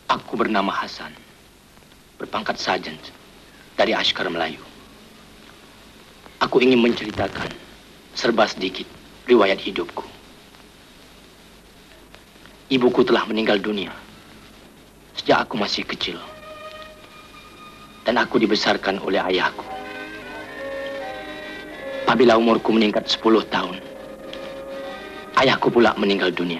Aku bernama Hasan, berpangkat sarjan dari Askar Melayu. Aku ingin menceritakan serba sedikit riwayat hidupku. Ibuku telah meninggal dunia sejak aku masih kecil. Dan aku dibesarkan oleh ayahku. Apabila umurku meningkat 10 tahun, ayahku pula meninggal dunia.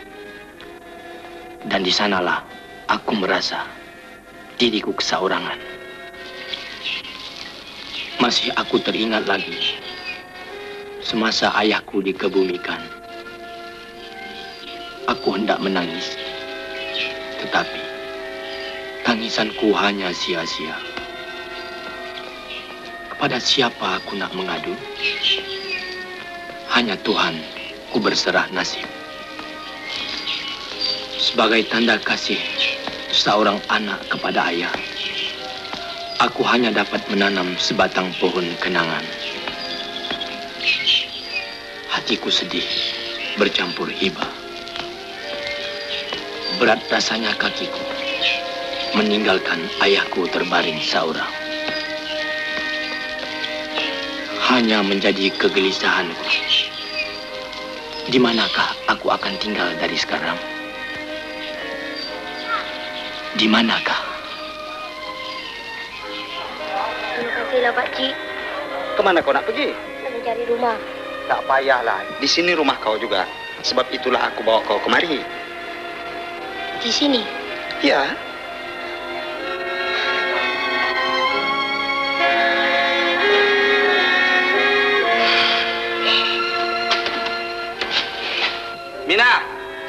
Dan di sanalah aku merasa diriku keseorangan. Masih aku teringat lagi semasa ayahku dikebumikan. Aku hendak menangis, tetapi tangisanku hanya sia-sia. Kepada siapa aku nak mengadu? Hanya Tuhan ku berserah nasib. Sebagai tanda kasih seorang anak kepada ayah, aku hanya dapat menanam sebatang pohon kenangan. Hatiku sedih, bercampur iba. Berat rasanya kakiku meninggalkan ayahku terbaring seorang. Hanya menjadi kegelisahanku. Di manakah aku akan tinggal dari sekarang? Di manakah? Terima kasihlah Pak Cik. Kemana kau nak pergi? Nak mencari rumah. Tak payahlah. Di sini rumah kau juga. Sebab itulah aku bawa kau kemari. Di sini? Ya. Mina!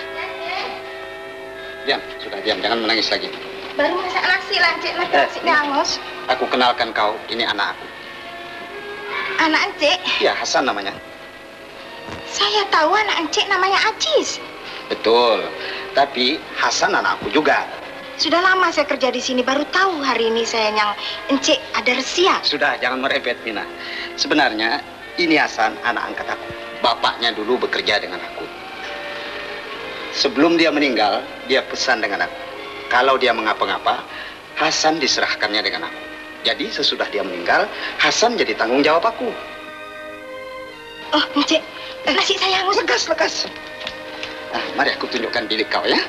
Diam, sudah diam. Jangan menangis lagi. Baru masak nasi lah, Encik. Nasinya hangus. Aku kenalkan kau. Ini anak aku. Anak Encik? Ya, Hasan namanya. Saya tahu anak Encik namanya Aziz. Betul. Tapi Hasan anakku juga. Sudah lama saya kerja di sini. Baru tahu hari ini saya yang Encik ada Resia. Sudah, jangan merepet, Mina. Sebenarnya, ini Hasan anak angkat aku. Bapaknya dulu bekerja dengan aku. Sebelum dia meninggal, dia pesan dengan aku. Kalau dia mengapa-ngapa, Hasan diserahkannya dengan aku. Jadi sesudah dia meninggal, Hasan jadi tanggung jawab aku. Oh, Encik, nasi saya hangus. Lekas, lekas. Nah, mari aku tunjukkan bilik kau ya.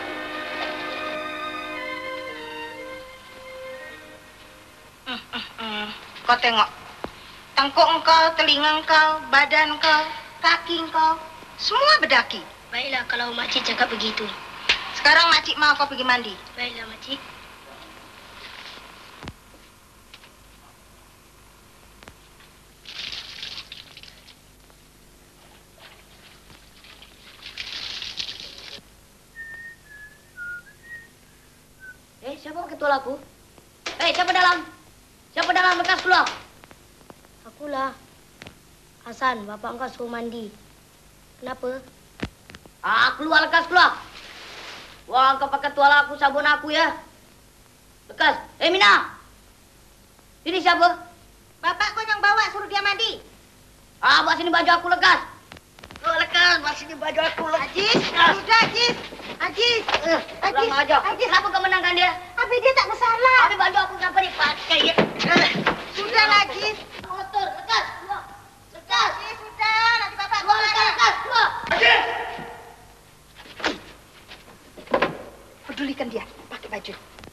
Kau tengok. Tengkuk engkau, telinga engkau, badan engkau, kaki engkau, semua berdaki. Baiklah kalau makcik cakap begitu. Sekarang makcik mau kau pergi mandi. Baiklah makcik. Siapa ketua laku? Siapa dalam? Siapa dalam? Lekas keluar. Akulah. Hasan, bapak engkau suruh mandi. Kenapa? Keluar, lekas keluar. Wah, kau pakai tuala aku, sabun aku ya. Lekas. Mina. Ini siapa? Bapak kau yang bawa suruh dia mandi. Bawa sini baju aku, lekas. Lekas, bawa sini baju aku. Aziz, sudah Aziz. Aziz. Aziz, kenapa kau menangkan dia? Tapi dia tak bersalah. Tapi baju aku kenapa dipakai ya? Sudahlah Aziz. Motor, lekas. Keluar. Lekas. Aziz, sudah. Nanti bapak Keluar, lekas. Keluar. Aziz! Pedulikan dia. Pakai baju.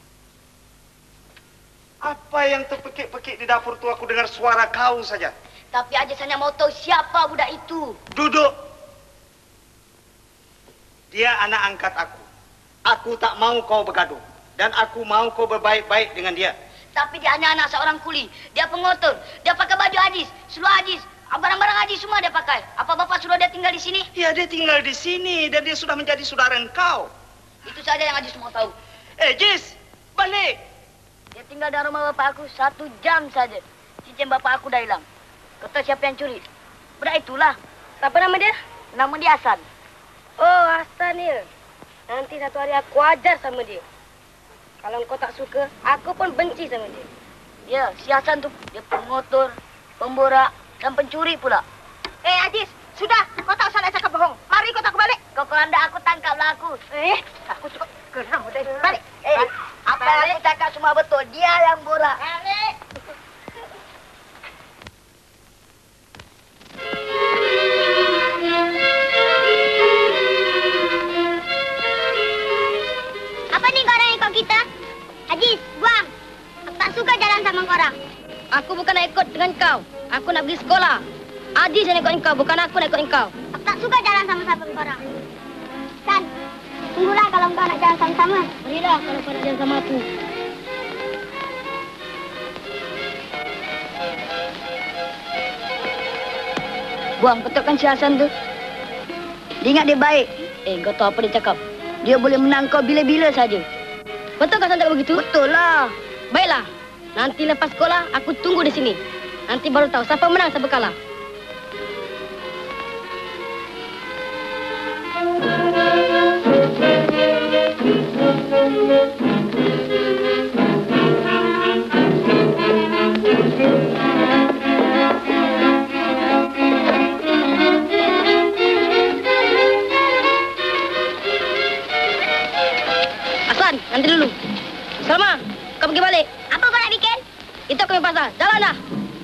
Apa yang terpekik-pekik di dapur tu aku dengar suara kau saja. Tapi Aziz hanya mau tahu siapa budak itu. Duduk. Dia anak angkat aku. Aku tak mau kau bergaduh. Dan aku mau kau berbaik-baik dengan dia. Tapi dia hanya anak seorang kuli. Dia pengotor. Dia pakai baju Aziz. Seluar Aziz. Barang-barang Aziz semua dia pakai. Apa bapak suruh dia tinggal di sini? Ya, dia tinggal di sini dan dia sudah menjadi saudara engkau. Itu saja yang Aziz mau tahu. Jiz, balik. Dia tinggal di rumah bapak aku 1 jam saja. Cincin bapak aku dah hilang. Kau tahu siapa yang curi? Budak itulah. Siapa nama dia? Nama dia Hasan. Oh, Hasan ya. Nanti satu hari aku ajar sama dia. Kalau kau tak suka, aku pun benci sama dia. Ya, si Hasan tu dia pengotor, pemborak dan pencuri pula. Aziz, sudah. Kau tak usah nak cakap bohong. Mari kau tak balik. Kau kalau anda aku tangkaplah aku. Takut. Geram udah balik. Apa yang aku cakap semua betul. Dia yang borak. Balik. Apa nih korang ikut kita? Ajis, buang. Aku tak suka jalan sama korang. Aku bukan nak ikut dengan kau. Aku nak pergi sekolah. Ajis yang ikut kau, bukan aku nak ikut kau. Aku tak suka jalan sama-sama korang. San, tunggulah kalau kau nak jalan sama-sama. Marilah kalau kau nak jalan sama aku. Buang, betul kan si Hasan tu? Dia ingat dia baik. Kau tahu apa dia cakap? Dia boleh menang kau bila-bila saja. Betul kau cakap begitu? Betul lah. Baiklah. Nanti lepas sekolah, aku tunggu di sini. Nanti baru tahu siapa menang, siapa kalah. Hasan, nanti dulu. Salma, kau pergi balik. Apa kau nak bikin? Itu kami pasal. Jalanlah.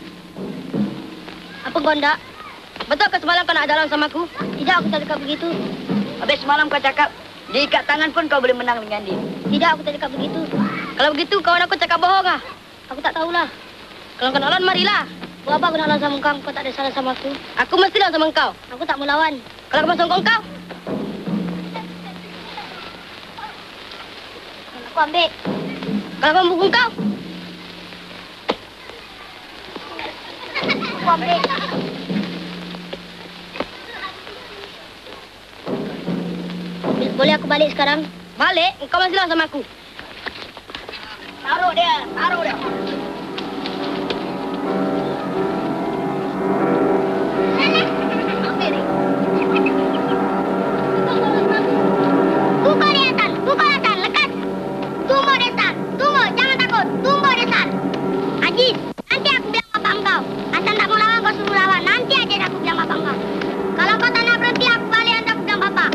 Apa kau nak? Betul ke semalam kau nak jalan sama aku? Tidak, aku tak cakap begitu. Habis semalam kau cakap, diikat tangan pun kau boleh menang dengan dia. Tidak, aku tak cakap begitu. Kalau begitu, kawan aku cakap bohong ah. Aku tak tahulah. Kalau kau nak lawan, marilah. Buat apa aku nak lawan sama kau? Kau tak ada salah sama aku. Aku mesti lawan sama kau. Aku tak mau lawan. Kalau kau masuk kau, Aku ambil. kalau kau memukul kau, Aku ambil. Boleh aku balik sekarang? balik, kau mesti lawan sama aku. Taruh dia, taruh dia. Ambil ni. Pukul dia, San. Pukul dia, San. Lekas. Tunggu dia, San. Tunggu. Jangan takut. Tunggu dia, San. Ajis, nanti aku bilang apa engkau. Asal tak mau lawan, kau suruh lawan. Nanti aja aku bilang apa engkau. Kalau kau tak nak berhenti, aku balik nanti aku bilang apa.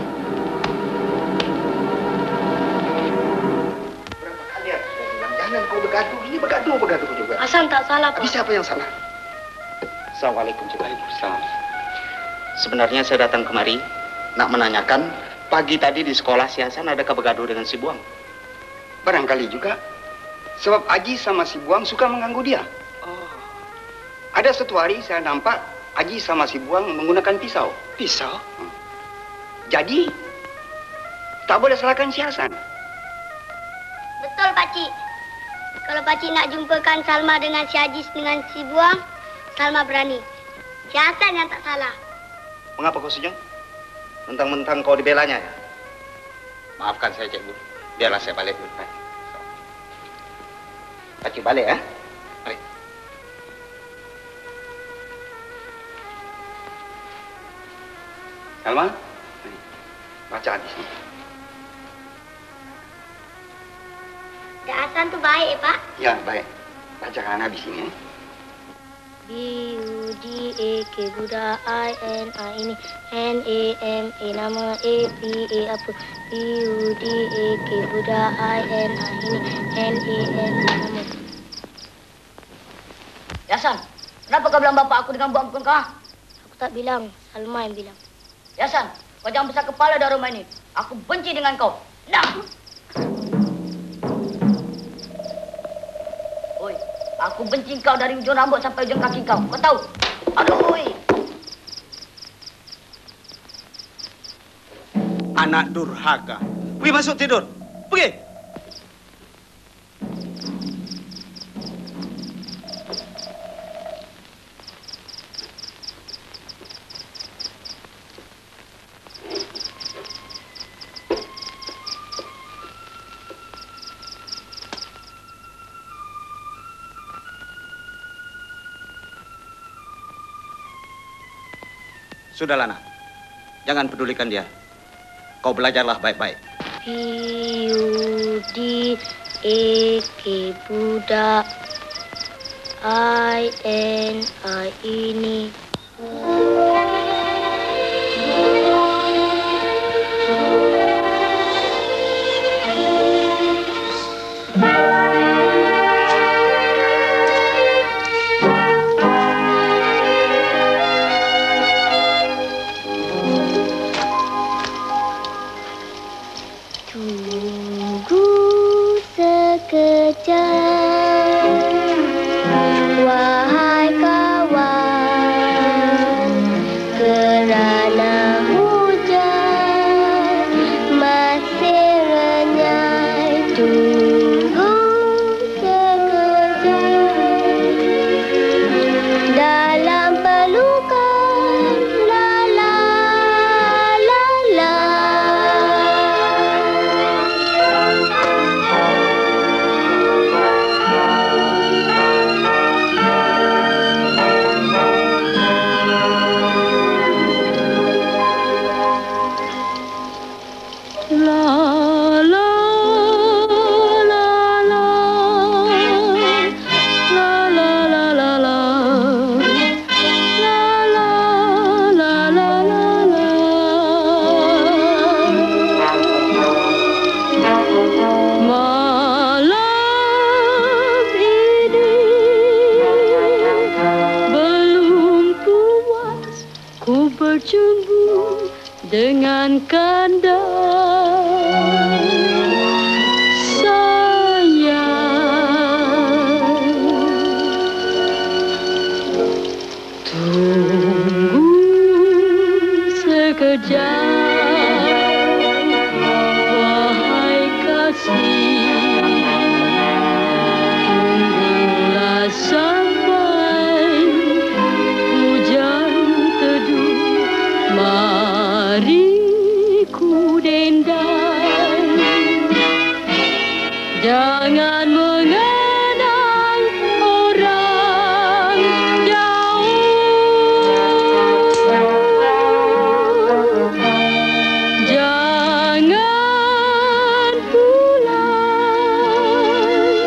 Berapa kali aku sudah bilang, jangan kau bergaduh. Ini bergaduh juga. Hasan tak salah, Pak. Tapi siapa yang salah? Assalamualaikum. Waalaikumsalam. Sebenarnya saya datang kemari nak menanyakan pagi tadi di sekolah si Hasan ada bergaduh dengan si Buang. Barangkali juga. Sebab Aji sama si Buang suka mengganggu dia. Oh, Ada satu hari saya nampak Aji sama si Buang menggunakan pisau. pisau? Jadi, tak boleh salahkan si Hasan. Betul, Pakcik. Kalau Pakcik nak jumpakan Salma dengan si Ajis dengan si Buang, Salma berani. Si Hasan yang tak salah. Mengapa kau senyum? Mentang-mentang kau dibelanya ya? Maafkan saya, Cikgu. Biarlah saya balik dulu. Pakcik balik ya? Mari. Salma, baca di sini. Dek Hasan tu baik, Pak. Ya, baik. Bacakan habis ini. B-U-D-A-K Buddha I-N-I ini N-A-M-A nama A-P-A apa B-U-D-A-K Buddha I-N-I ini N-A-M-A nama. Hasan, kenapa kau bilang bapak aku dengan buang pun kau? Aku tak bilang, Salma yang bilang. Hasan, kau jangan besar kepala dari rumah ini. Aku benci dengan kau. Dah. Oi, aku benci kau dari ujung rambut sampai ujung kaki kau. Kau tahu? Aduh, oi. Anak durhaka. Pergi masuk tidur. Pergi. Sudahlah, nak. Jangan pedulikan dia. Kau belajarlah baik-baik. B-U-D-A-K Buddha I-N-I ini bercumbu dengan kandang. Sayang, tunggu sekejap, wahai kasih. Tunggulah sampai hujan teduh, mari ku dendang. Jangan mengenang orang jauh. Jangan pulang,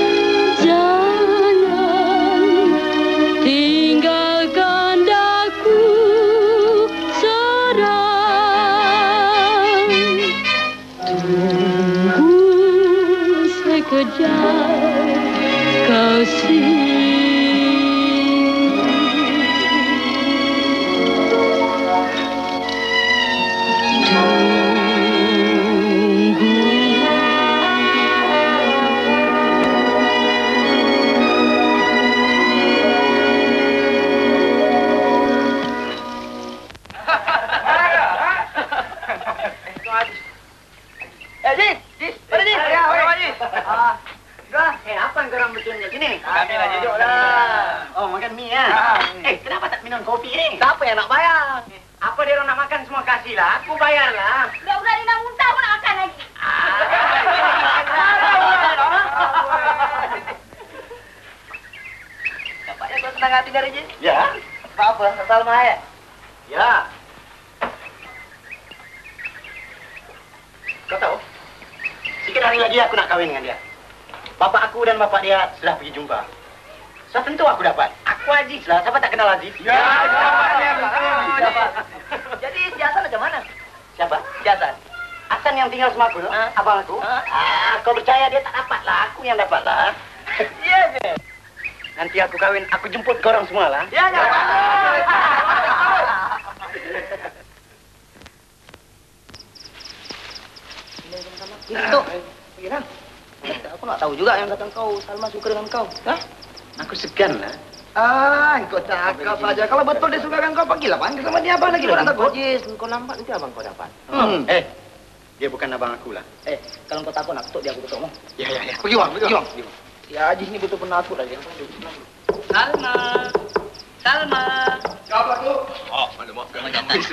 jangan tinggalkan daku seorang. Tunggu sekejap, kasih. Apa yang korang betulnya sini? Kami lagi duduk lah. Oh, makan mie ya? Kenapa tak minum kopi ni? Siapa yang nak bayar? Apa dia orang nak makan semua kasihlah. Aku bayar lah. Udah dia nak muntah pun nak makan lagi. Nampaknya kau senang hati dari Jin? Ya. Apa? Salma ya? Ya. Kau tahu? Sikit hari lagi aku nak kahwin dengan dia. Bapak aku dan bapak dia sudah pergi jumpa. Sudah tentu aku dapat. Aku Aziz lah. Siapa tak kenal Aziz? Ya, siapa? Jadi si Hasan macam mana? Siapa? Si Hasan. Hasan yang tinggal sama aku, abang aku. Kau percaya dia tak dapat lah. Aku yang dapat lah. Iya, yeah. Nanti aku kahwin, aku jemput korang semua lah. Ya, ya. Itu. Pergilah. Aku nak tahu juga yang kata kau, Salma suka dengan kau. Hah? Aku segan lah. Kau cakap saja. Kalau betul dia suka dengan kau, pergilah panggil sama dia. Apa lagi orang takut? Jis, kau lambat nanti abang kau dapat. Dia bukan abang aku lah. Kalau kau takut nak ketuk dia, aku ketuk. Ya. Pergi bang, pergi bang. Si Ajis ni betul penakut lagi. Salma. Siapa tu? Oh, mana makan habis.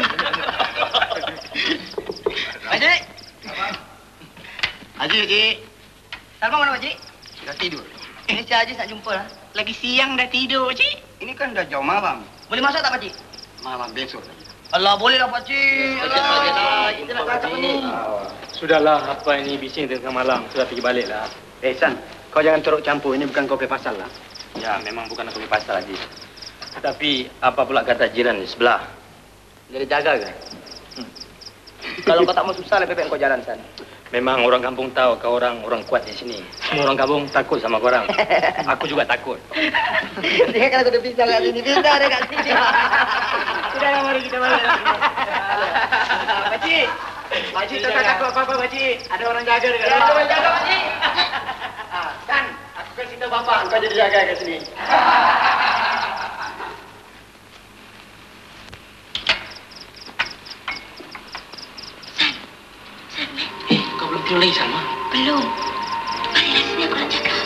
Haji. Haji. Salma mana Haji? Dah tidur. Ini si Haji nak jumpa lah. Lagi siang dah tidur, Cik. Ini kan dah jauh malam. Boleh masak tak, Pakcik? Malam besok lagi. Allah, boleh lah, Pakcik. Allah, kita nak cakap ni. Sudahlah, apa ini bising tengah malam. Sudah pergi balik lah. San, kau jangan turut campur. Ini bukan kau punya pasal lah. Ya, memang bukan aku punya pasal, Haji. Tapi, apa pula kata jiran di sebelah? Jadi jaga ke? Kalau kau tak mau susah, lebih baik kau jalan, San. Memang orang kampung tahu kau orang kuat di sini. Semua orang kampung takut sama kau orang. Aku juga takut. Dia kan aku udah pisah kat sini. Pisah dia kat sini. Sudahlah, mari kita balik. Pakcik. Pakcik tak takut apa-apa, Pakcik. Ada orang jaga dekat dalam. Ada orang jaga, Pakcik. San, aku kasih tahu bapak. Kau jadi jaga kat sini. Kau belum tidur lagi, Salma? Belum. Marilah sini aku nak cakap.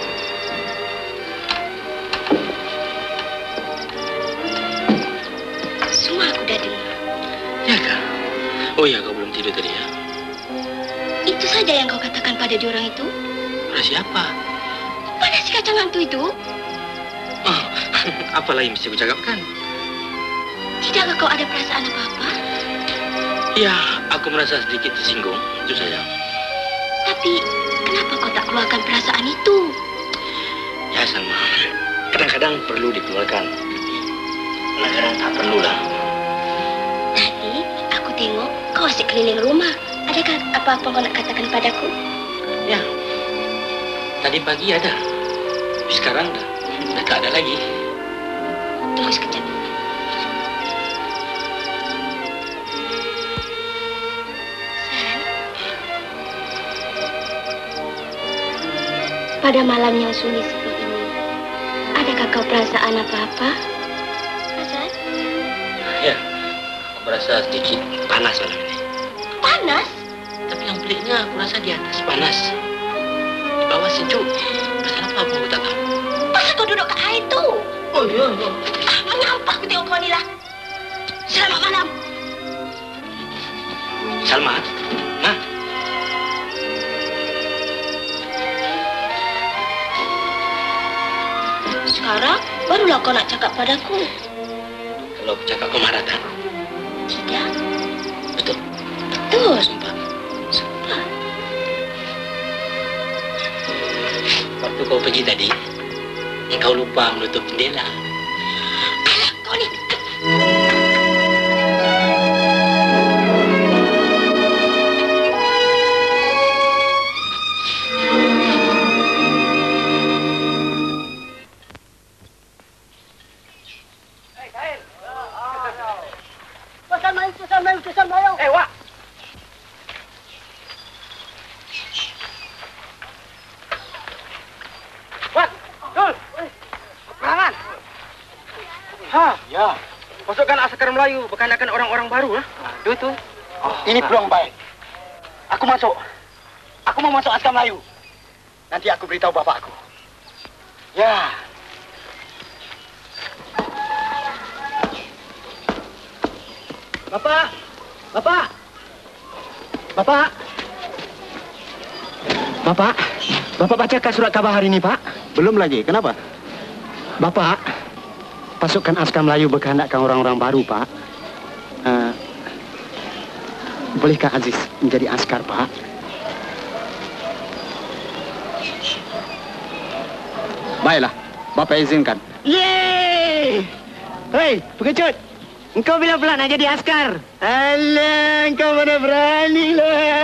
Semua aku dah dengar. Ya kah? Oh ya, kau belum tidur tadi ya? Itu saja yang kau katakan pada diorang itu? Pada siapa? Pada si kacang hantu itu? Oh, apa lagi mesti aku cakapkan? Tidakkah kau ada perasaan apa-apa? Ya, aku merasa sedikit tersinggung, itu saja. Tapi, kenapa kau tak keluarkan perasaan itu? Ya, Salma. Kadang-kadang perlu dikeluarkan. Kadang-kadang tak perlulah. Tadi, aku tengok kau asyik keliling rumah. Adakah apa-apa kau nak katakan padaku? Ya. Tadi pagi ada. Tapi sekarang dah tak ada lagi. Tunggu sekejap. pada malam yang sunyi sepi ini, adakah kau perasaan apa-apa? Hasan? Ya, aku merasa sedikit panas malam ini. Panas? Tapi yang peliknya aku rasa di atas panas. Di bawah sejuk. Pasal apa aku tak tahu. Pasal kau duduk kat air tu. Oh, ya, ya. Mengapa aku tengok kau ni lah? Selamat malam. Salma, Ma. Sekarang barulah kau nak cakap padaku. Kalau aku cakap kau marah tak? Tidak. Betul? Betul. Sumpah. Sumpah. Waktu kau pergi tadi, engkau lupa menutup jendela. Alah, kau ni. Wak. Wak, Dul. Perangan. Ya. Pasukan Askar Melayu berkandakan orang-orang baru, ha? Itu tu. Ini peluang baik. Aku masuk. Aku mau masuk Askar Melayu. Nanti aku beritahu bapak aku. Ya. Bapak. Bapak. Bapak. Bapak. Bapak bacakan surat khabar hari ini, Pak? Belum lagi. Kenapa? Bapak, pasukan Askar Melayu berkehendakkan orang-orang baru, Pak. Bolehkah Aziz menjadi askar, Pak? Baiklah. Bapak izinkan. Yeay! Hei, pengecut! Engkau bila pula nak jadi askar? Alah, engkau mana berani lah.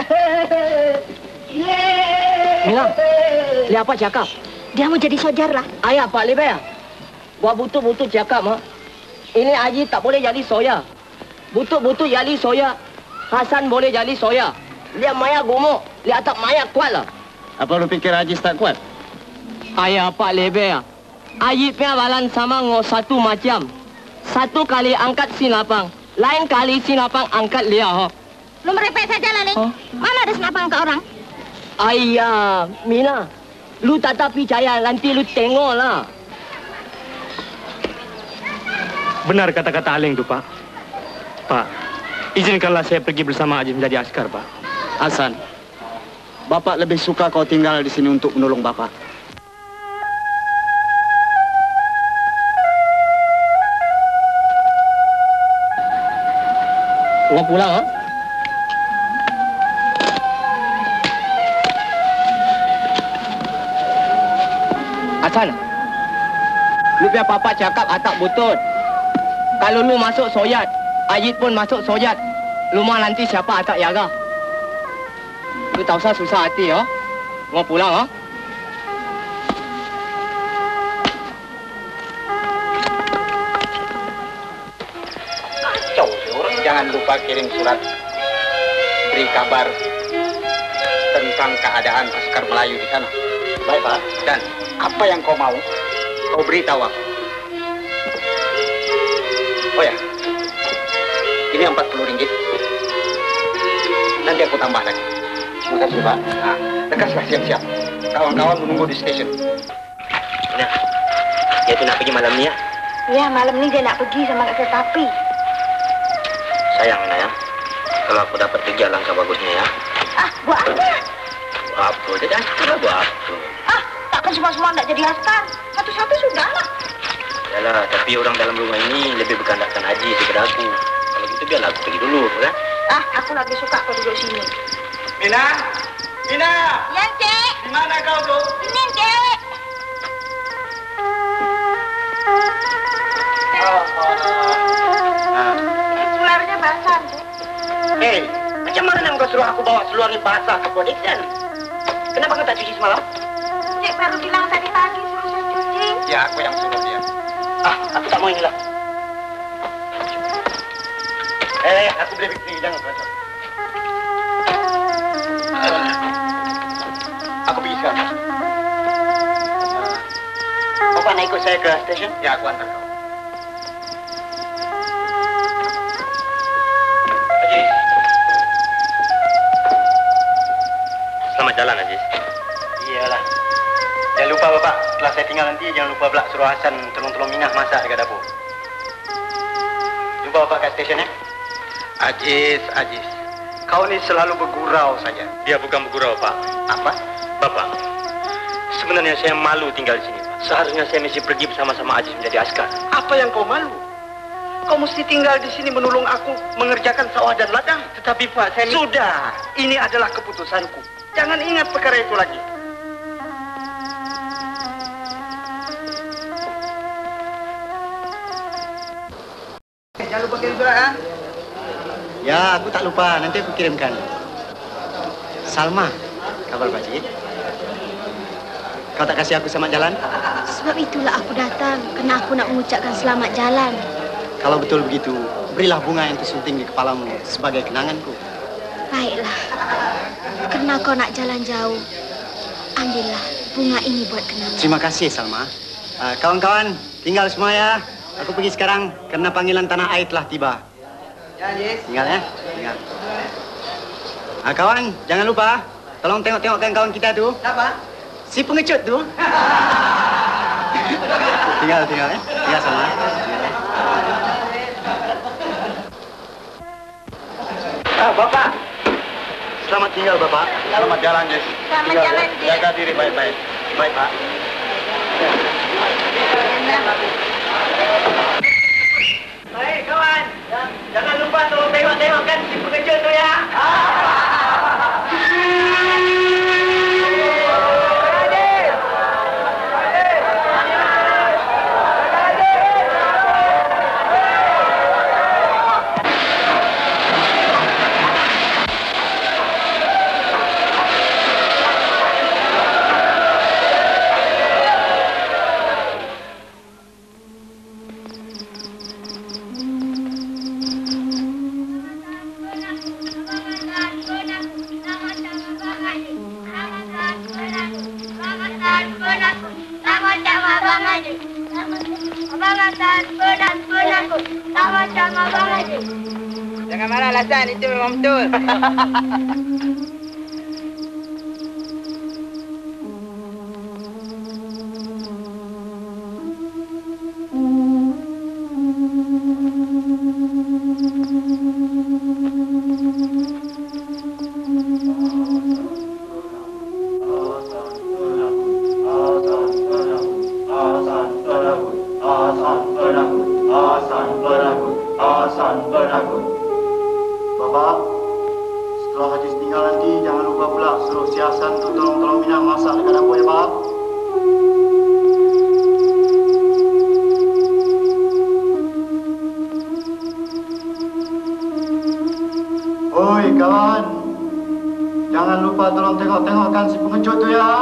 Yeay! Mila, lihat apa cakap? Dia mau jadi sojar lah. Ayah Pak Leber. Buat butuh-butuh cakap, ha? Ini Haji tak boleh jadi soya. Butuh-butuh jadi soya. Hasan boleh jadi soya. Lihat Maya gemuk. Lihat tak Maya kuat lah. Apa lu pikir Haji tak kuat? Ayah Pak Leber. Haji punya balan sama ngok satu macam. Satu kali angkat sinapang. Lain kali sinapang angkat dia, ha? Lu merepek sajalah, Ning. Huh? Mana ada senapang ke orang? Ayah, Mina. Lu tak percaya, nanti lu tengoklah. Benar kata-kata Aleng tu, Pak. Pak, izinkanlah saya pergi bersama Haji menjadi askar, Pak. Hasan, Bapak lebih suka kau tinggal di sini untuk menolong Bapak. Mau pulang, ha? Hasan, lu biar papa cakap atak butut. Kalau lu masuk soyat, Ajit pun masuk soyat. Lu mau nanti siapa atak jaga? Lu tak usah susah hati, ha? Mau pulang, ha? Kacau orang. Jangan lupa kirim surat beri kabar tentang keadaan Askar Melayu di sana. Baik, Pak. Dan apa yang kau mau, kau beritahu aku. Oh ya, ini 40 ringgit. Nanti aku tambah lagi. Terima kasih, Pak. Nah, lekaslah siap-siap. Kawan-kawan menunggu di stasiun. Nah, dia tu nak pergi malam ni, ya? Ya, malam ni dia nak pergi sama kereta api. Sayang, Mina, ya. Kalau aku dapat kerja, langkah bagusnya, ya. Ah, buat apa? Buat apa? Jadi askar lah, buat apa? Ah, takkan semua-semua nak jadi askar. Satu-satu sudahlah. Yalah, tapi orang dalam rumah ini lebih berkandakkan Haji daripada aku. Kalau gitu biarlah aku pergi dulu, kan? Ah, aku lagi suka kau duduk sini. Mina! Mina! Ya, Cik. Di mana kau tu? Sini, Cik. Seluarnya basah, Cik. Hei, macam mana kau suruh aku bawa seluar ni basah ke Podixon? Kenapa kau tak cuci semalam? Cik baru bilang tadi pagi suruh saya cuci. Ya, aku yang suruh dia. Ah, aku tak mau inilah. Aku boleh pergi, jangan macam. Aku pergi sekarang. ikut saya ke stesen? Ya, aku antar kau. Ajis. Selamat jalan, Ajis. Iyalah. Jangan lupa Bapak, setelah saya tinggal nanti jangan lupa pula suruh Hasan tolong-tolong Minah masak dekat dapur. Jumpa Bapak kat stesen ya. Ajis. Kau ni selalu bergurau saja. Dia bukan bergurau, Pak. Apa? Bapak, sebenarnya saya malu tinggal di sini, Pak. Seharusnya saya mesti pergi bersama-sama Ajis menjadi askar. Apa yang kau malu? Kau mesti tinggal di sini menolong aku mengerjakan sawah dan ladang. Tetapi Pak, saya Sudah, ini adalah keputusanku. Jangan ingat perkara itu lagi. Jangan lupa kirim surat ha? Ya, aku tak lupa. Nanti aku kirimkan. Salma, kabar baik? Kau tak kasih aku selamat jalan? Sebab itulah aku datang. Kerana aku nak mengucapkan selamat jalan. Kalau betul begitu, berilah bunga yang tersunting di kepalamu sebagai kenanganku. Baiklah. Kerana kau nak jalan jauh, ambillah bunga ini buat kenangan. Terima kasih, Salma. Kawan-kawan, tinggal semua ya. Aku pergi sekarang kerana panggilan tanah air telah tiba. Ya, Jis. Tinggal ya. Tinggal. Kawan, jangan lupa. Tolong tengok-tengokkan kawan kita tu. Siapa? Si pengecut tu. tinggal ya. Tinggal Salma. Bapak. Selamat tinggal, Bapak. Selamat jalan, Jis. Selamat jalan, Jis. Jaga diri baik-baik. Baik, Pak. Baik, kawan. Jangan lupa tolong tengok-tengokkan si pengecut tu ya. Jangan marah Hasan, itu memang betul. Bapak, setelah Haji tinggal nanti, jangan lupa pula suruh si Hasan tu tolong-tolong Minah masak dekat dapur ya, Pak. Oi, kawan. Jangan lupa tolong tengok-tengokkan si pengecut tu ya.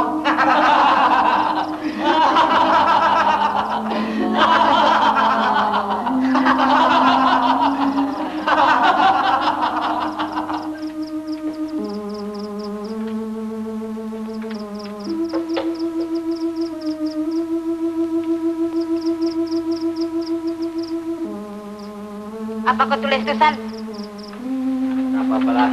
Apa kau tulis tu, San? Apa-apalah.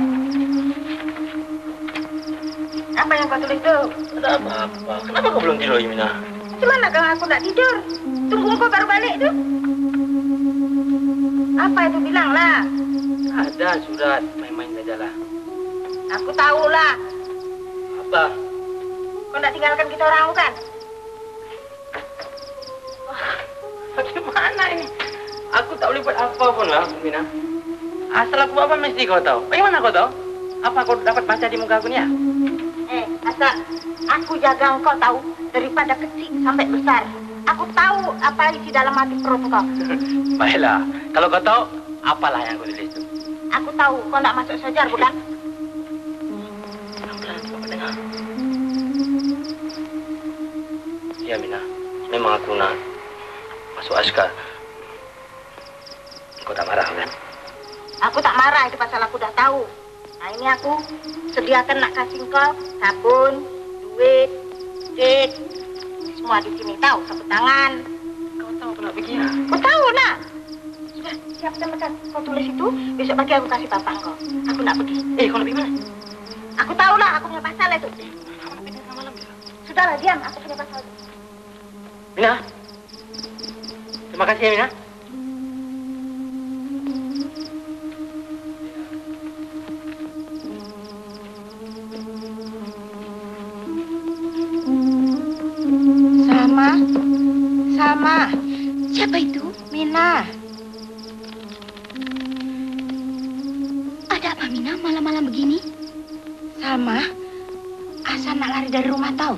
Apa yang kau tulis tu? Ada apa-apa. Kenapa kau belum tidur, Minah? Gimana kalau aku nak tidur? Tunggu kau baru balik tu. Apa itu bilanglah? Ada surat. Main-main sajalah. Aku tahulah. Apa? Kau nak tinggalkan kita orang bukan? Bagaimana ini? Aku tak boleh buat apa pun lah, Minah. Asal aku buat apa mesti kau tahu. Bagaimana kau tahu? Apa kau dapat baca di muka aku ni ya? Asal aku jaga engkau tahu daripada kecil sampai besar. Aku tahu apa isi dalam hati perut kau. Baiklah. Kalau kau tahu, apalah yang kau tulis itu? Aku tahu kau nak masuk Sojar bukan? Pelan-pelan, Bapak dengar. Ya, Minah. Memang aku nak masuk askar. Kau tak marah kan? Aku tak marah, itu pasal aku dah tahu. Nah ini aku sediakan nak kasih kau sabun, duit, cek, semua di sini tahu sapu tangan. Kau tahu pula begini? Kau tahu nak? Sudah siap makan. Kau tulis itu, besok pagi aku kasih bapak kau. Aku nak pergi. Kau nak pergi mana? Aku tahu lah, aku punya pasal itu. Kau nak pergi tengah malam ya? Sudahlah, diam. Aku punya pasal itu. Mina. Terima kasih ya, Mina. Sama. Siapa itu? Mina. Ada apa, Mina, malam-malam begini? Sama. Hasan nak lari dari rumah tahu.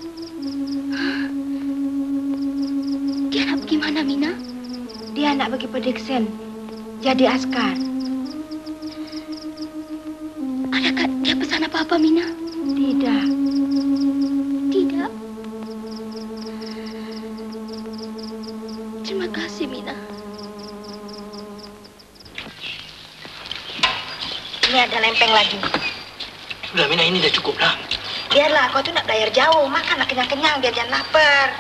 Dia nak bagaimana, Mina? Dia nak pergi pediksen. Jadi askar. Adakah dia pesan apa-apa, Mina? Tidak. Tidak. Terima kasih, Mina. Ini ada lempeng lagi. Sudah, Mina, ini dah cukup lah. Biarlah, kau tu nak bayar jauh. Makanlah kenyang-kenyang, biar jangan lapar.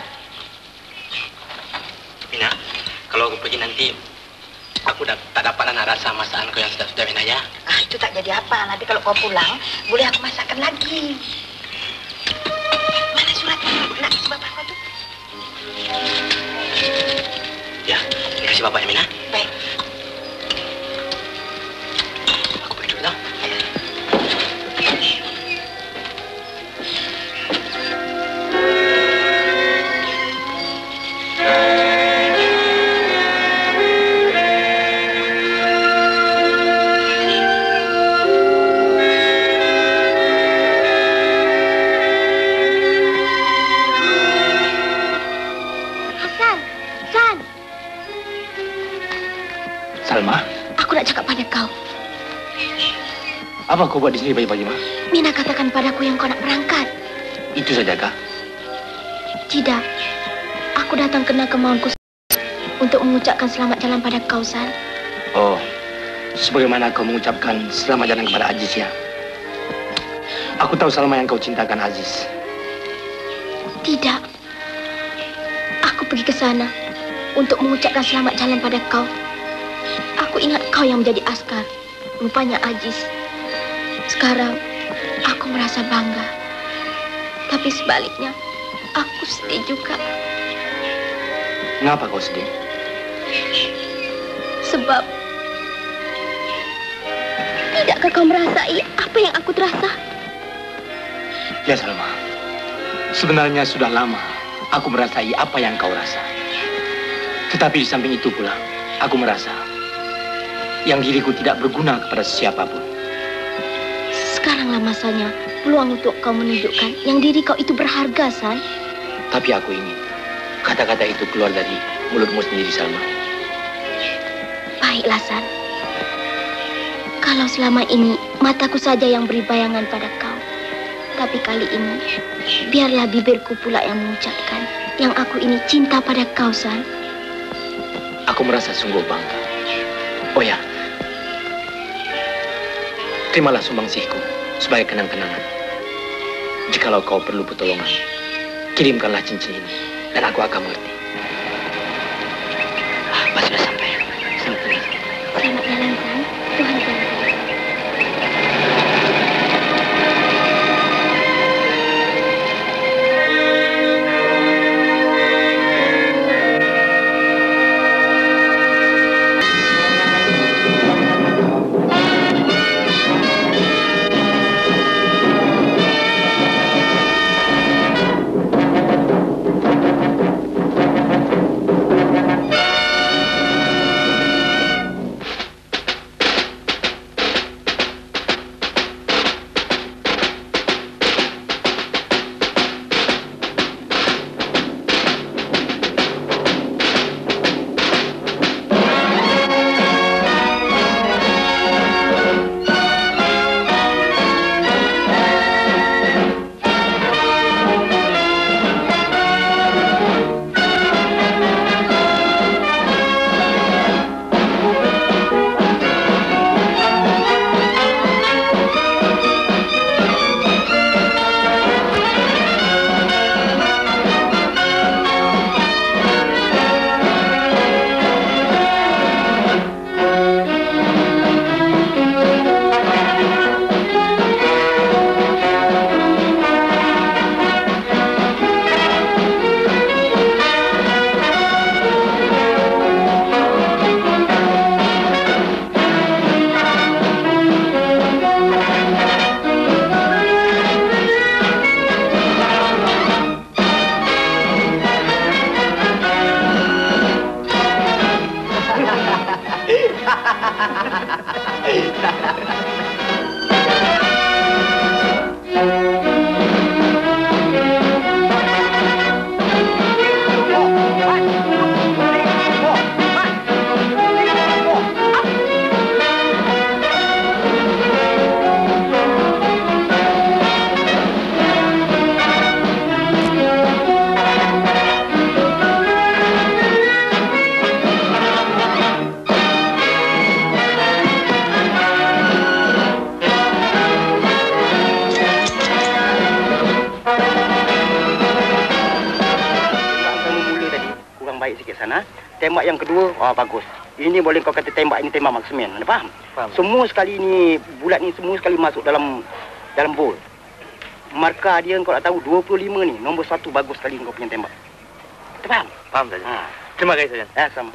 Mina, kalau aku pergi nanti, aku tak dapat nak rasa masakan kau yang sedap-sedap, Mina, ya? Itu tak jadi apa. Nanti kalau kau pulang, boleh aku masakkan lagi. Mana suratnya? Nak kasih bapak kau tu? Ya, dikasih bapaknya, Mina. Baik. Aku pergi dulu, tau? Salma. Aku nak cakap pada kau. Apa kau buat di sini pagi-pagi, Ma? Mina katakan padaku yang kau nak berangkat. Itu saja, kah? Tidak. Aku datang kena kemauanku untuk mengucapkan selamat jalan pada kau, San. Oh, sebagaimana kau mengucapkan selamat jalan kepada Aziz, ya? Aku tahu Salma yang kau cintakan, Aziz. Tidak. Aku pergi ke sana untuk mengucapkan selamat jalan pada kau. Aku ingat kau yang menjadi askar. Rupanya Aziz. Sekarang, aku merasa bangga. Tapi sebaliknya, aku sedih juga. Mengapa kau sedih? Sebab, tidakkah kau merasai apa yang aku terasa? Ya, Salma. Sebenarnya sudah lama aku merasai apa yang kau rasa. Tetapi di samping itu pula, aku merasa yang diriku tidak berguna kepada siapapun. Sekaranglah masanya peluang untuk kau menunjukkan yang diri kau itu berharga, San. Tapi aku ingin kata-kata itu keluar dari mulutmu sendiri, Salma. Baiklah, San. Kalau selama ini mataku saja yang beri bayangan pada kau. Tapi kali ini, biarlah bibirku pula yang mengucapkan yang aku ini cinta pada kau, San. Aku merasa sungguh bangga. Oh ya, terimalah sumbangsihku sebagai kenang-kenangan. Jikalau kau perlu pertolongan, kirimkanlah cincin ini dan aku akan mengerti. Pas sudah sampai. Selamat tinggal. Selamat jalan, San. Tuhan jaga. tembak yang kedua, bagus. Ini boleh kau kata tembak ini tembak marksman. Anda faham? Faham. Semua sekali ni, bulat ni semua sekali masuk dalam bowl. Markah dia kau nak tahu 25 ni, nombor 1 bagus sekali kau punya tembak. Anda faham? Faham saja. Terima kasih saja. Ya, sama.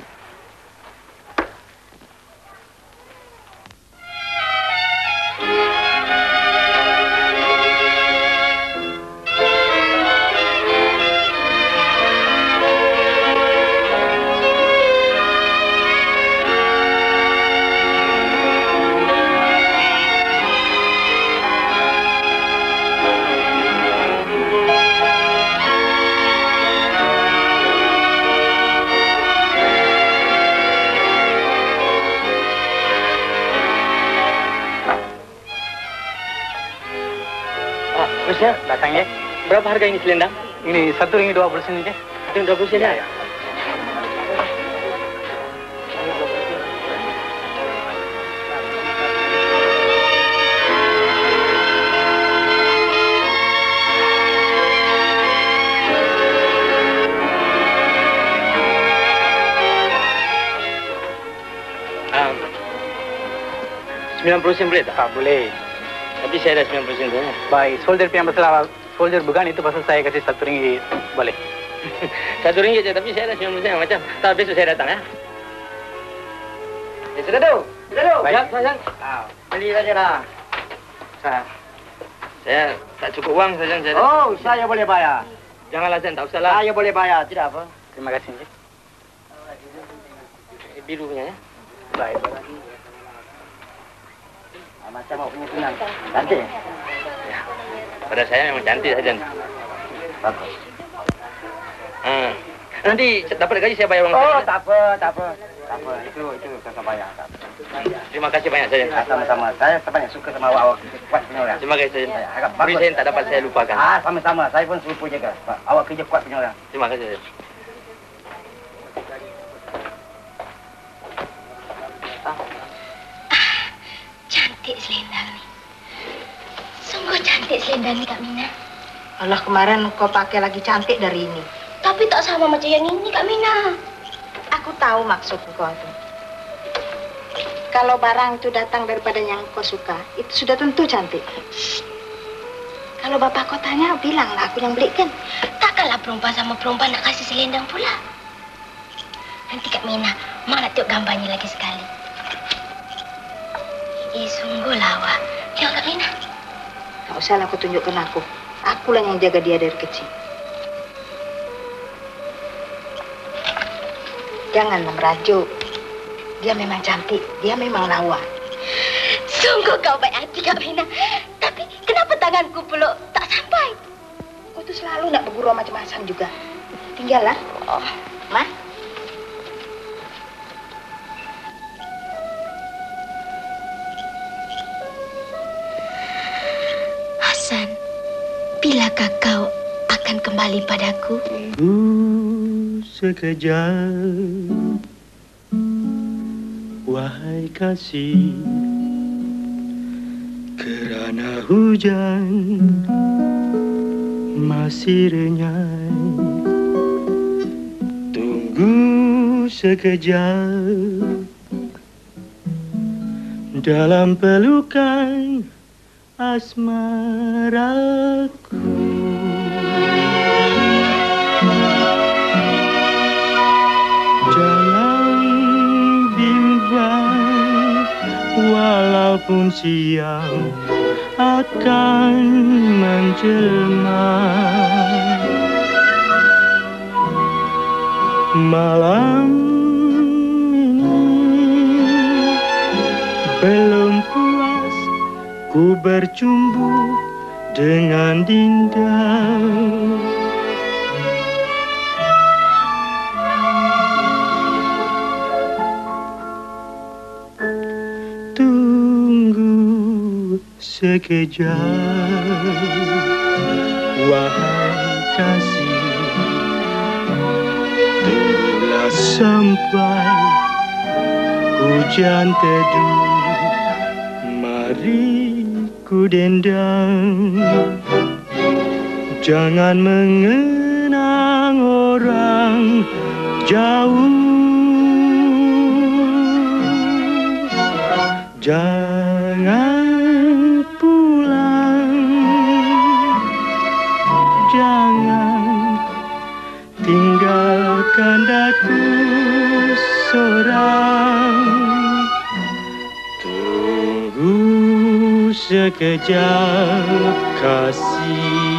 Datang ya. Berapa harga ini selendang? Ini RM1.20 saja. RM1.20 ya? Ya. RM90 boleh tak? Tak boleh. Tapi saya ada RM90 saja. Baik, soldier yang masalah soldier bukan itu pasal saya kasih RM1 boleh. RM1 saja, tapi saya ada RM90 macam. Tak, besok saya datang ya. Sudah tu. Baik. Ya, sayang. Beli saja dah. Saya tak cukup uang saja. Saya boleh bayar. Janganlah sayang, tak usahlah. Saya boleh bayar, tidak apa. Terima kasih. Biru punya ya. Baik. Macam awak punya tunang. Cantik. Ya. Pada saya memang cantik saja. Bagus. Nanti dapat gaji saya bayar uang. Tak apa. Itu kakak bayar. Tak apa. Terima kasih banyak saja. Sama-sama. Saya banyak suka sama awak kuat punya orang. Terima kasih saja. Agak Tapi bagus. saya tak dapat saya lupakan. Sama-sama. Saya pun serupa juga. Awak kerja kuat punya orang. Terima kasih saja. Cantik selendang ni. Sungguh cantik selendang ni, Kak Mina. Allah, kemarin kau pakai lagi cantik dari ini. Tapi tak sama macam yang ini, Kak Mina. Aku tahu maksud kau itu. Kalau barang itu datang daripada yang kau suka, itu sudah tentu cantik. Kalau bapak kau tanya, bilanglah aku yang belikan. Takkanlah perempuan sama perempuan nak kasih selendang pula. Nanti Kak Mina, Mak nak tengok gambarnya lagi sekali. Sungguh lawa. Tengok Kak Mina. Tak usahlah kau tunjukkan aku. Akulah yang jaga dia dari kecil. Janganlah merajuk. Dia memang cantik. Dia memang lawa. Sungguh kau baik hati, Kak Mina. Tapi kenapa tanganku peluk tak sampai? Kau tu selalu nak bergurau macam-macam juga. Tinggallah. Ma. Hasan, bilakah kau akan kembali padaku? Sekejap, wahai kasih, kerana hujan masih renyai. Tunggu sekejap, dalam pelukan asmaraku. Jangan bimbang, walaupun siang akan menjelma. Malam ini belum puas ku bercumbu dengan Dinda. Tunggu sekejap, wahai kasih, tunggulah sampai hujan teduh. Mari ku dendang, jangan mengenang orang jauh. Jangan pulang, jangan tinggalkan aku seorang. Tunggu sekejap kasih.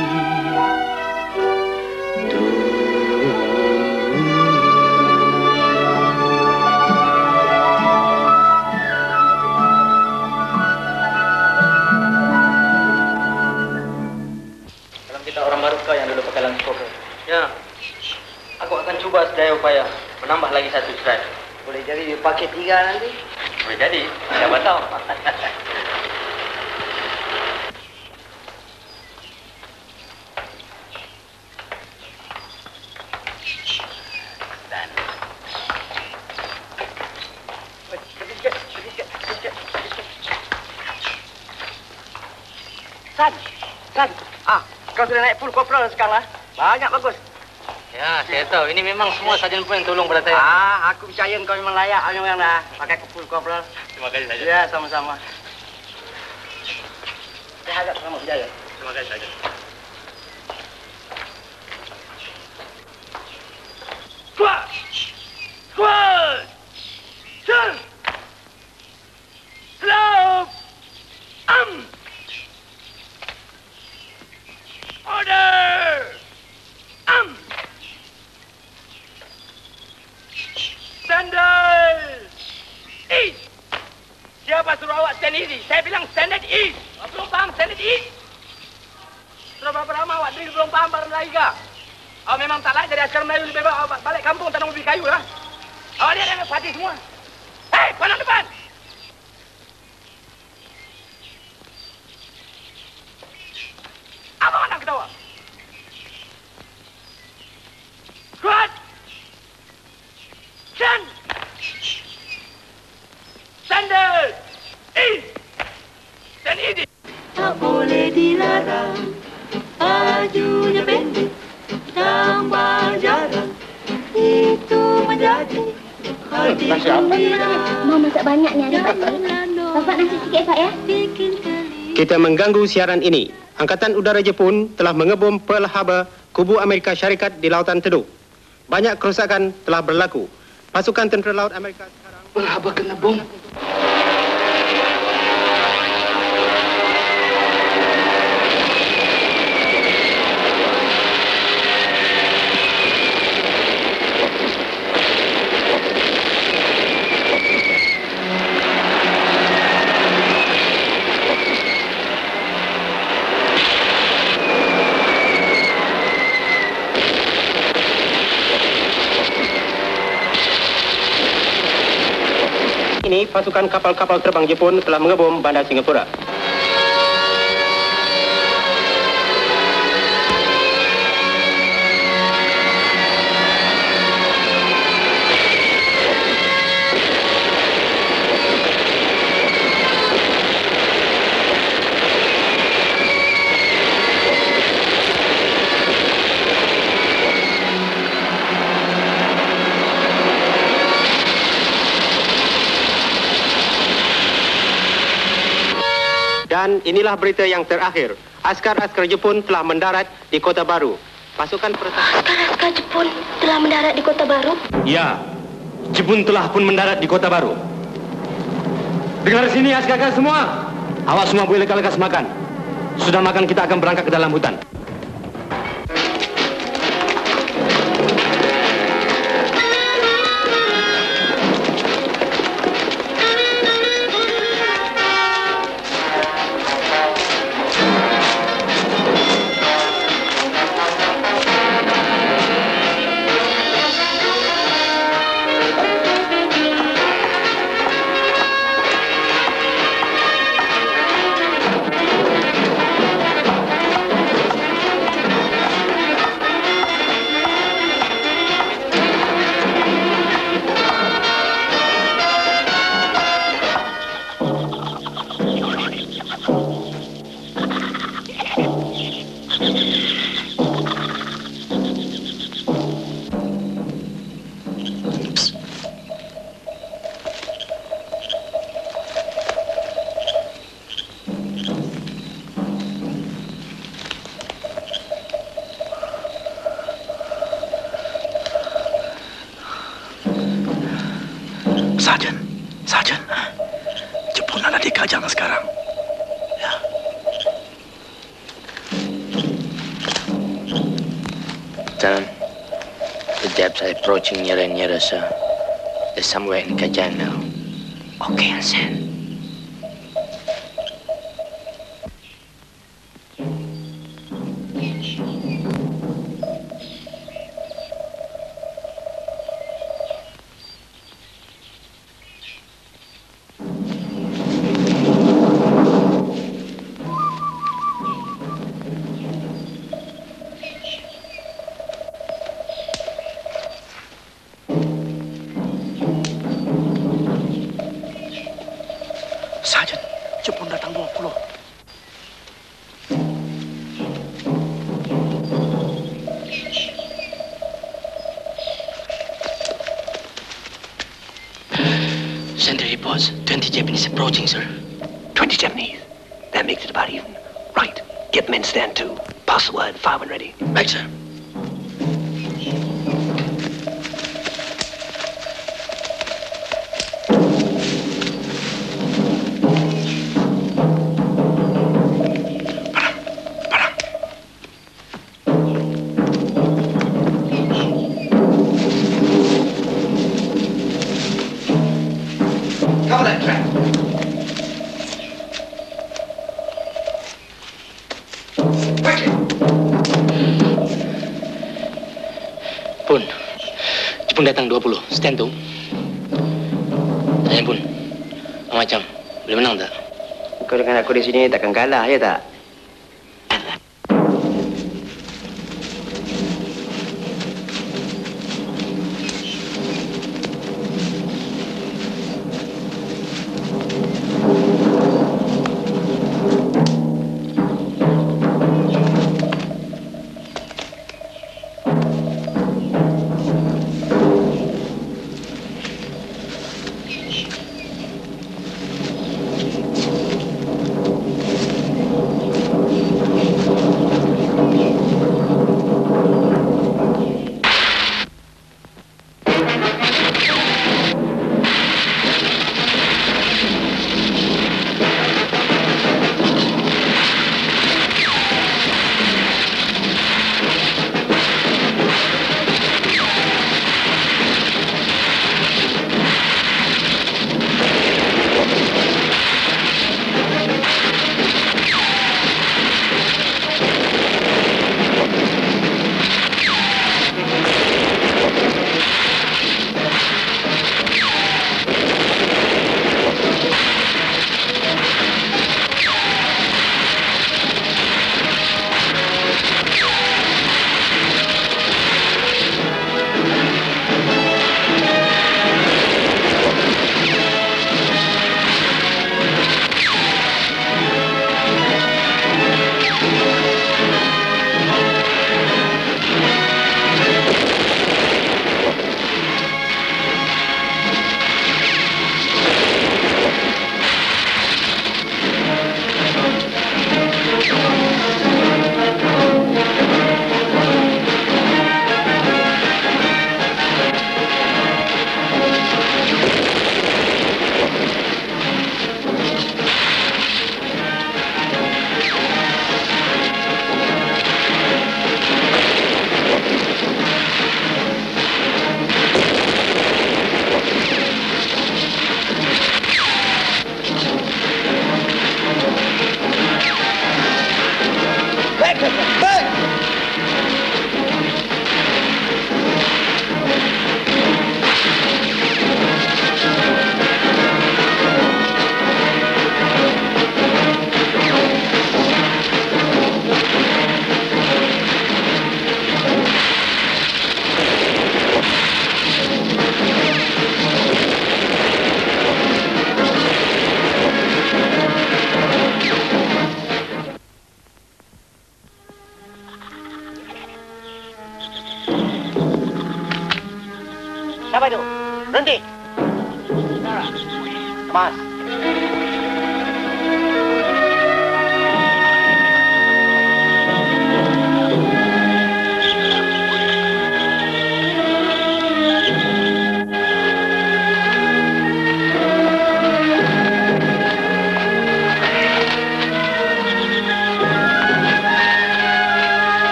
Ya, aku akan cuba sedaya upaya menambah lagi satu surat. Boleh jadi pakai 3 nanti? Boleh jadi, siapa tahu. San, kau sudah naik full kopral sekarang lah. Banyak bagus. Ya, saya tahu. Ini memang semua sarjan pun yang tolong pada saya. Aku percaya kau memang layak memang dah pakai full kopral. Terima kasih saja. Ya, sama-sama. Saya harap selamat berjaya. Terima kasih saja. Squad! Squad! Turn! Slow! Order! Standard! East! Siapa suruh awak stand easy? Saya bilang standard east! Awak belum paham standard east? Sudah berapa lama awak drill belum paham barang lagi kah? Awak memang tak layak jadi askar Melayu lebih baik awak balik kampung tanam mobil kayu lah. Awak lihat yang parti semua. Hei, pandang depan! Apa pandang ketawa? Squad! Stand! Standard! East! Stand easy! Tak boleh dilarang, bajunya pendek, tambah jarak, itu menjadi hati gembira. Mau masak banyak ni adik-adik. Bapak nasi sikit Pak ya. Kita mengganggu siaran ini. Angkatan Udara Jepun telah mengebom Pearl Harbor, kubu Amerika Syarikat di Lautan Teluk. Banyak kerosakan telah berlaku. Pasukan Tentera Laut Amerika sekarang... Pearl Harbor kena bom. Ini pasukan kapal-kapal terbang Jepun telah mengebom bandar Singapura. Dan inilah berita yang terakhir. Askar-askar Jepun telah mendarat di Kota Baru. Pasukan pertahanan... Askar-askar Jepun telah mendarat di Kota Baru? Ya, Jepun telah pun mendarat di Kota Baru. Dengar sini askar-askar semua. Awak semua boleh lekas-lekas makan. Sudah makan kita akan berangkat ke dalam hutan. Merdeka jangan sekarang. Ya. Then the Japs are approaching nearer and nearer, sir. They're somewhere in Kajang now. Okay, Hassan. Sarjan, Jepun datang 20. Sentry reports 20 Japanese approaching, sir. 20 Japanese. That makes it about even. Right. Get men stand to. Pass the word. Fire when ready. Right, sir. Cover that track. Pun, Jepun datang 20. Stand tu. Tanya Pun, macam boleh menang tak? Kau dengan aku di sini takkan kalah, ya tak? Siapa itu? Berhenti. Mas.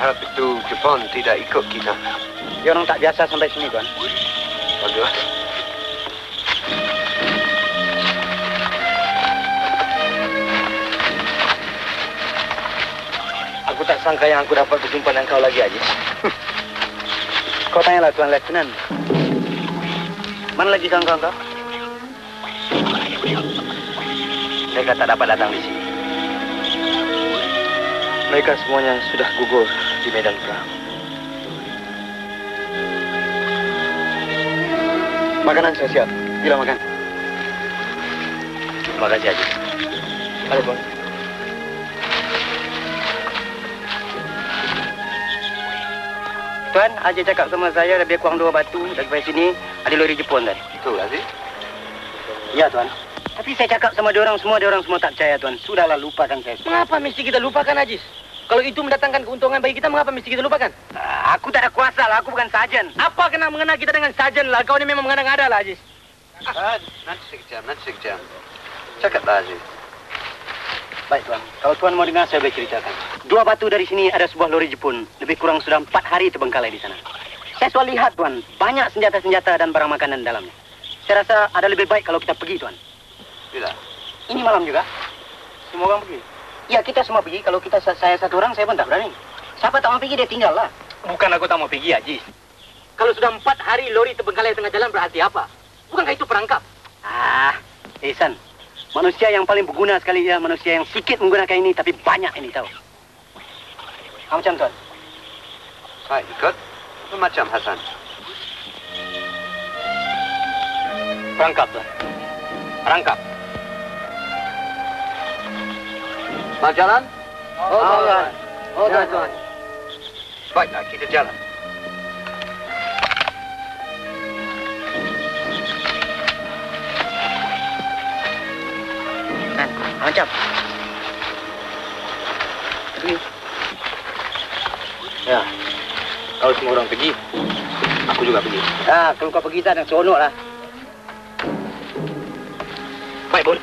harap itu Jepun tidak ikut kita. Dia orang tak biasa sampai sini, Tuan. Bagus. Aku tak sangka yang aku dapat berjumpa dengan kau lagi, Ajis. Kau tanyalah Tuan Letnan. Mana lagi kawan-kawan kau? Mereka tak dapat datang di sini. Mereka semuanya sudah gugur di medan perang. Makanan saya siap. Bila makan? Terima kasih, Ajis. Mari, Tuan. Tuan, Ajis cakap sama saya lebih kurang 2 batu dari sini ada lori Jepun tadi. Betul, Aziz? Ya, Tuan. Tapi saya cakap sama dia orang semua tak percaya, Tuan. Sudahlah, lupakan saya. Mengapa mesti kita lupakan, Ajis? Kalau itu mendatangkan keuntungan bagi kita, mengapa mesti kita lupakan? Aku tak ada kuasa lah, aku bukan sarjan. Apa kena mengenal kita dengan sarjan lah? Kau ni memang mengada-ngada lah, Ajis. Nanti sekejap. Cakaplah, Aziz. Baik, Tuan. Kalau Tuan mau dengar, saya boleh ceritakan. 2 batu dari sini ada sebuah lori Jepun. Lebih kurang sudah 4 hari terbengkalai di sana. Saya sudah lihat, Tuan. Banyak senjata-senjata dan barang makanan dalamnya. Saya rasa ada lebih baik kalau kita pergi, Tuan. Bila? Ini malam juga. Semua orang pergi. Ya, kita semua pergi. Kalau saya satu orang, saya pun tak berani. Siapa tak mau pergi, dia tinggal lah. Bukan aku tak mau pergi, Ajis. Kalau sudah 4 hari lori terbengkalai tengah jalan berarti apa? Bukankah itu perangkap? Ihsan. Manusia yang paling berguna sekali ialah manusia yang sikit menggunakan ini tapi banyak ini, tahu. Macam Tuan. Saya ikut. Macam Hasan. Perangkap, Tuan. Perangkap. Mau jalan? Tuan. Tuan. Baiklah, kita jalan. Macam. Pergi. Ya. Kalau semua orang pergi, aku juga pergi. Kalau kau pergi tak nak seronok lah. Baik, Bun.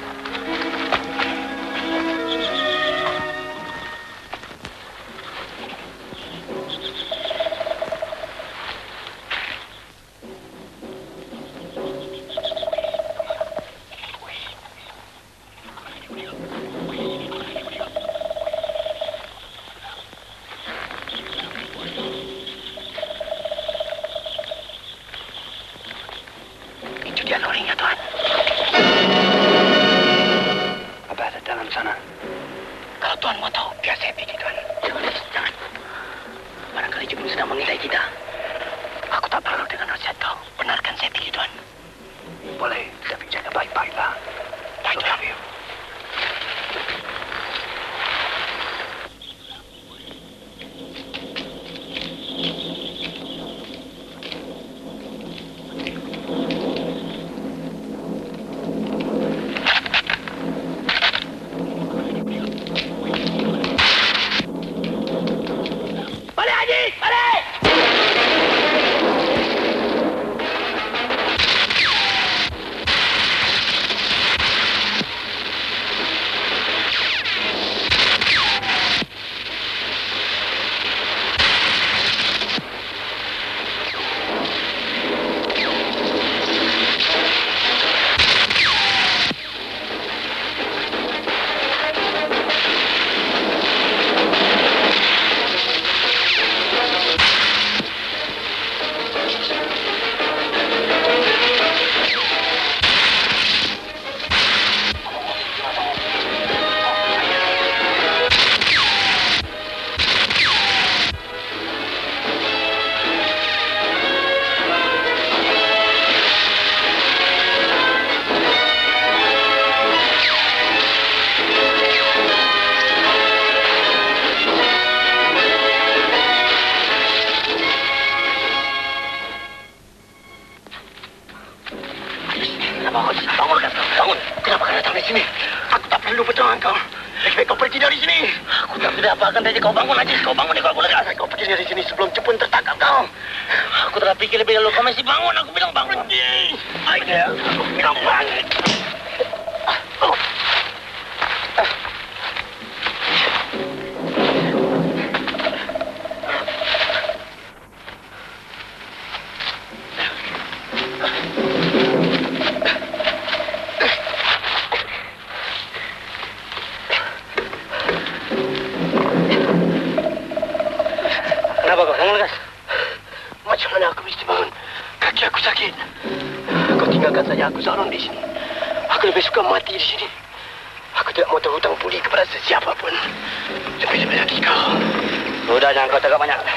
Kenapa kau? Bangun, Lekas. Macam mana aku mesti bangun? Kaki aku sakit. Kau tinggalkan saja aku seorang di sini. Aku lebih suka mati di sini. Aku tidak mau terhutang budi kepada sesiapa pun. Lebih-lebih lagi kau. Sudah, jangan kau cakap banyak.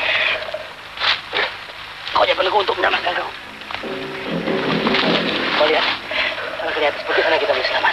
Kau jangan perlu untuk menyelamatkan kau. Kau lihat. Kalau ke atas bukit sana kita boleh selamat.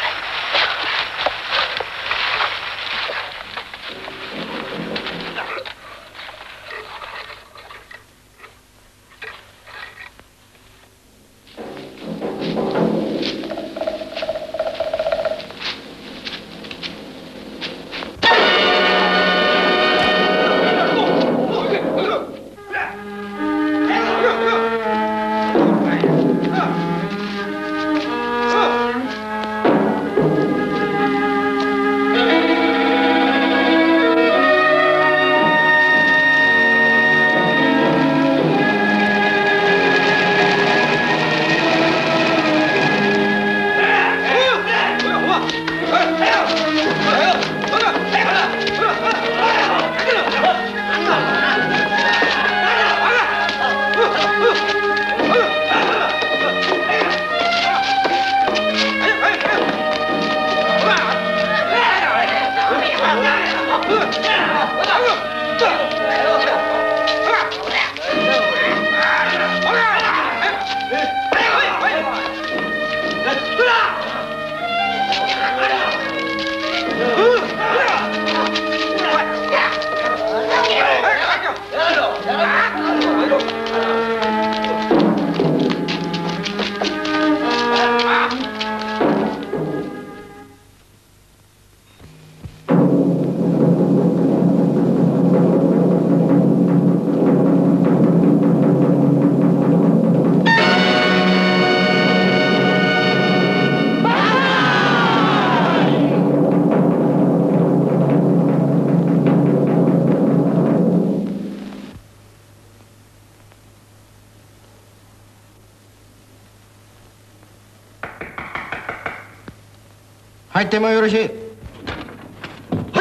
入ってもよろしい。はい。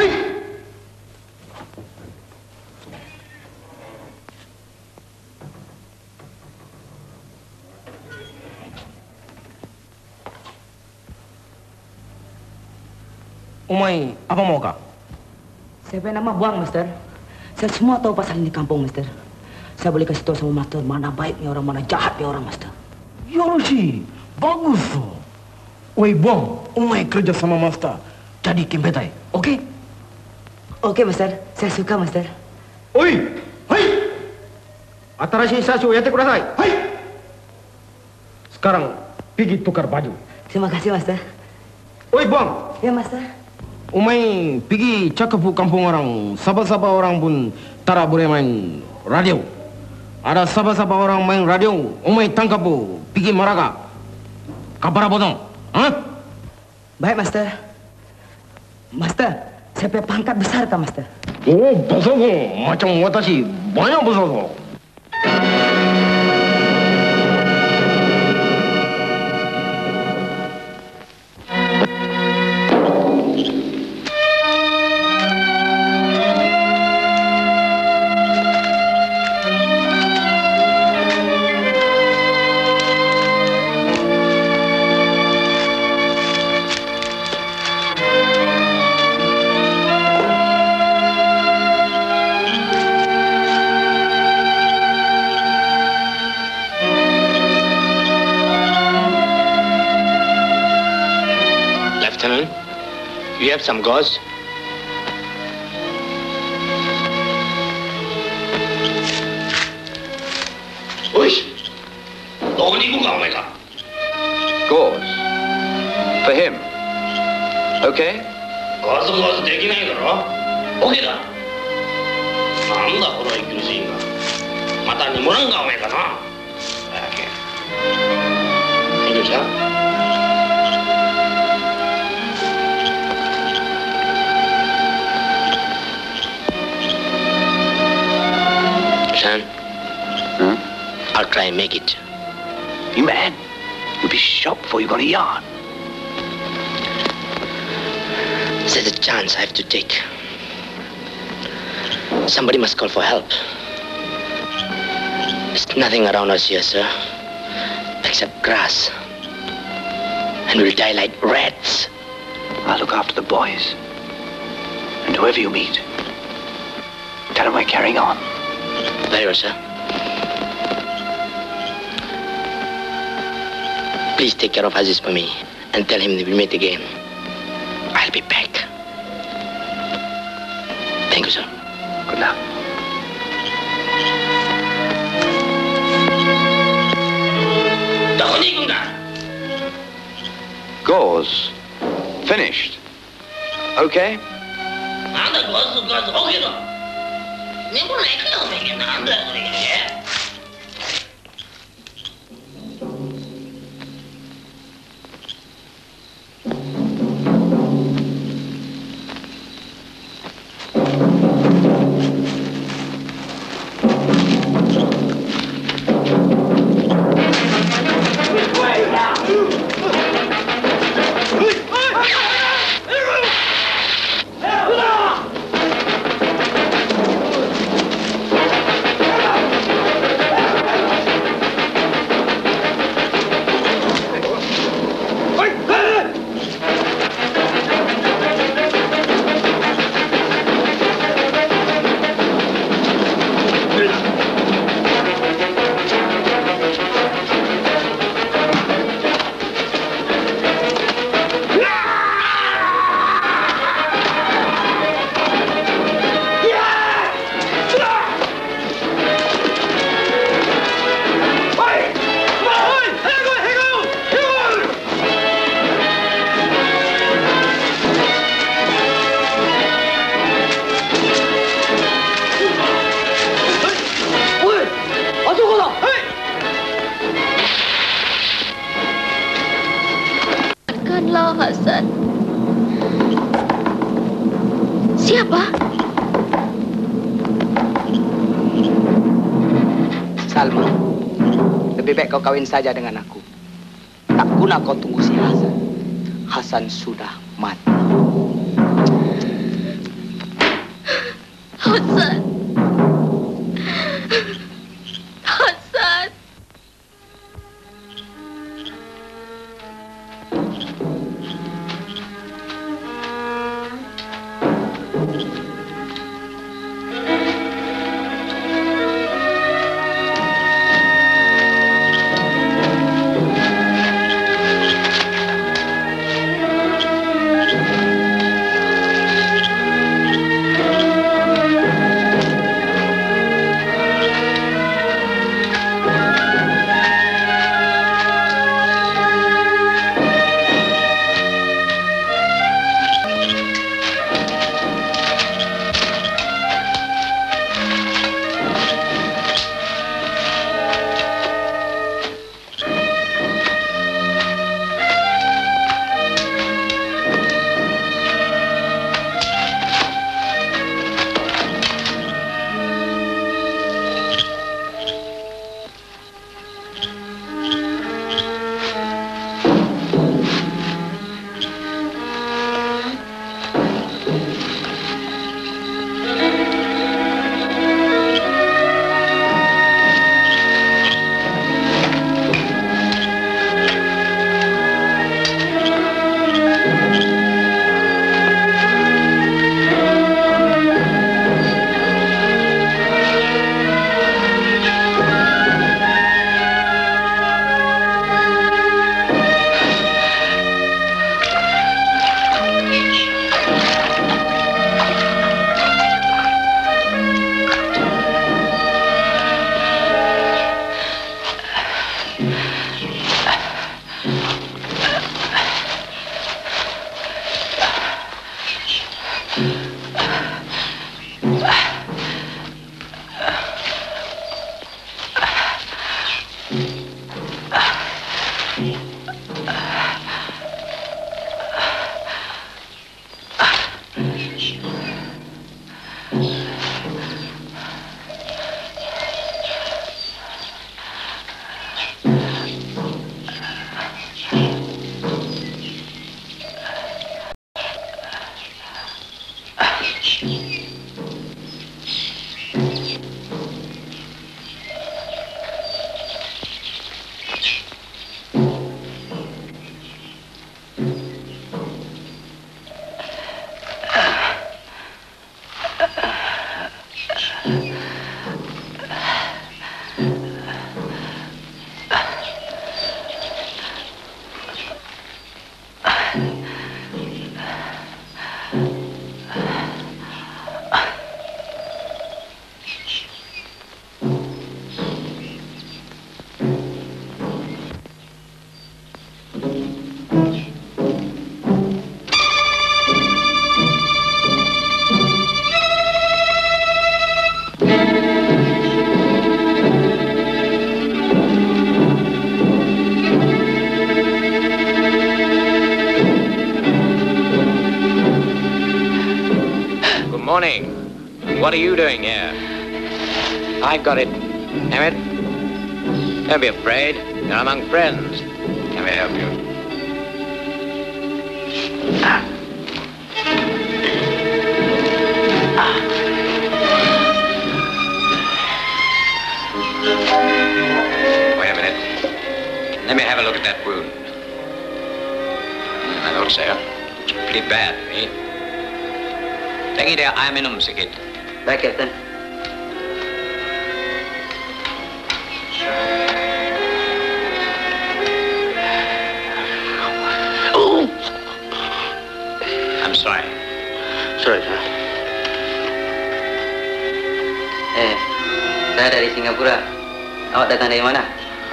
お前apa mau kah? Siapa yang nama Buang, Mister? Saya semua tahu pasal ini kampung, Mister. Saya boleh kasih tahu sama Master mana baiknya orang, mana jahatnya orang, Mister. Yoroshi, bagus tuh. Oi Buang, umai kerja sama Master. Jadi kembetai, oke? Oke, Mister. Saya suka, Mister. Oi, hai. Atarashii sasu yatte kudasai. Hai. Sekarang pergi tukar baju. Terima kasih, Master. Oi Buang. Ya, Master. Umai pergi cakap kampung orang. Sahabat-sahabat orang pun tara boleh main radio. Ada sahabat-sahabat orang main radio. Umai tangkap pergi Maraga. Kabar bodong. Hah? Baik, Master. Master, saya punya pangkat besar kan, Master? Oh, besar kok. Macam watashi, banyak besar kok. You have some gauze? Uish! Gauze? For him? Okay? Gauze できないだろ? OK だ。なんだこの苦しいんが。またにもらんがおめえかな。Okay. Thank you, sir. Son, I'll try and make it. You mad? You'll be shot before you got a yard. There's a chance I have to take. Somebody must call for help. There's nothing around us here, sir, except grass. And we'll die like rats. I'll look after the boys. And whoever you meet, tell them we're carrying on. Very well, sir. Please take care of Aziz for me and tell him that we'll meet again. I'll be back. Thank you, sir. Good luck. Gauze. Finished. Okay? Hasan. Siapa? Salma, lebih baik kau kawin saja dengan aku. Tak guna kau tunggu si Hasan. Hasan sudah mati. Hasan. Hasan. Morning. What are you doing here? I've got it. Damn it. Don't be afraid. You're among friends. Can we help you? Wait a minute. Let me have a look at that wound. I thought so. It's pretty bad, eh? Lagi dia air minum sikit. Baik, Captain. I'm sorry. Sorry, sir. Saya dari Singapura. Awak datang dari mana?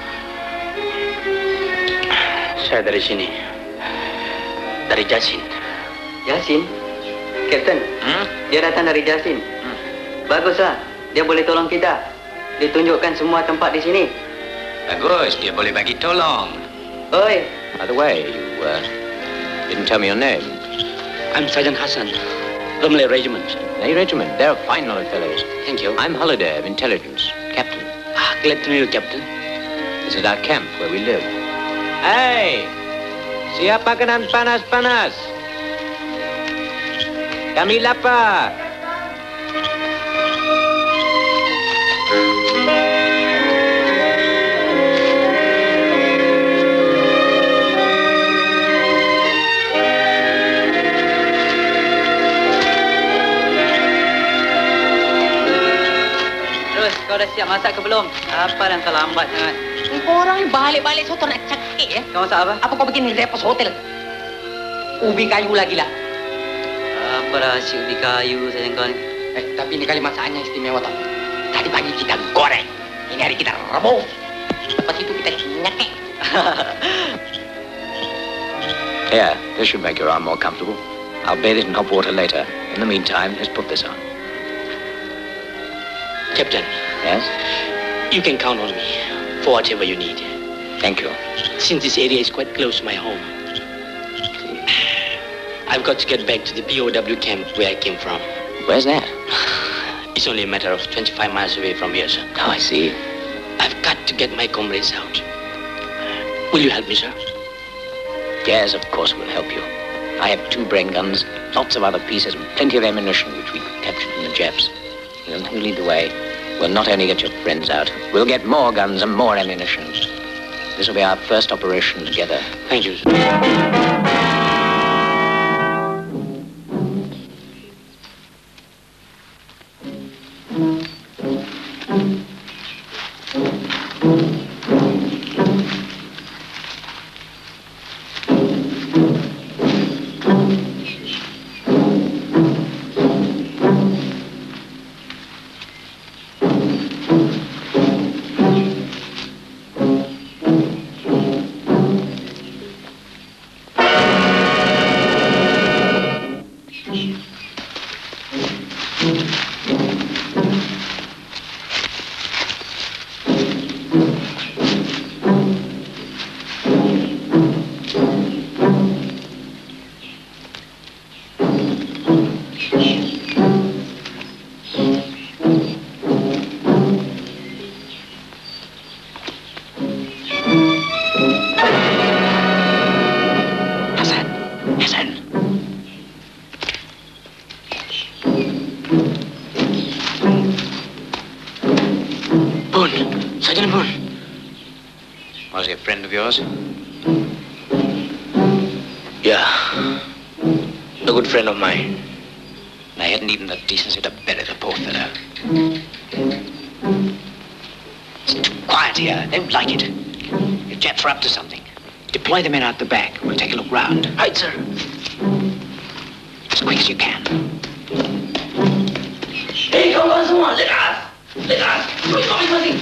Saya dari sini. Dari Jasin. Jasin? Captain, dia datang dari Jasin. Baguslah, dia boleh tolong kita. Dia tunjukkan semua tempat di sini. Bagus, dia boleh bagi tolong. Oi. By the way, you didn't tell me your name. I'm Sergeant Hassan, the Malay Regiment. Malay Regiment? They're a fine lot of fellows. Thank you. I'm Holiday of Intelligence, Captain. Glad to know you, Captain. This is our camp where we live. Hey! Siapa kenan panas-panas? Kami lapar. Terus, kau dah siap masak ke belum? Apa yang terlambat sangat? Kau orang ni balik-balik soto nak cakik ya? Kau masak apa? Apa kau bikin repos hotel? Ubi kayu lagi lah. Apa rahsia ubi kayu sayang kau ni? Tapi ini kali masakannya istimewa tau. Tadi pagi kita goreng. Ini hari kita rebus. Lepas itu kita nyakek. Here, this should make your arm more comfortable. I'll bathe it in hot water later. In the meantime, let's put this on. Captain. Yes? You can count on me for whatever you need. Thank you. Since this area is quite close to my home, I've got to get back to the POW camp where I came from. Where's that? It's only a matter of 25 miles away from here, sir. Oh, I see. I've got to get my comrades out. Will you help me, sir? Yes, of course we'll help you. I have 2 brain guns, lots of other pieces, and plenty of ammunition which we captured from the Japs. You lead the way. We'll not only get your friends out, we'll get more guns and more ammunition. This will be our first operation together. Thank you, sir. Was he a friend of yours? Yeah. A good friend of mine. I hadn't even the decency to bury the poor fellow. It's too quiet here. They don't like it. The Japs are up to something. Deploy the men out the back. We'll take a look round. Right, sir. As quick as you can. Hey, kawan semua, lekas! Lekas! Masing-masing!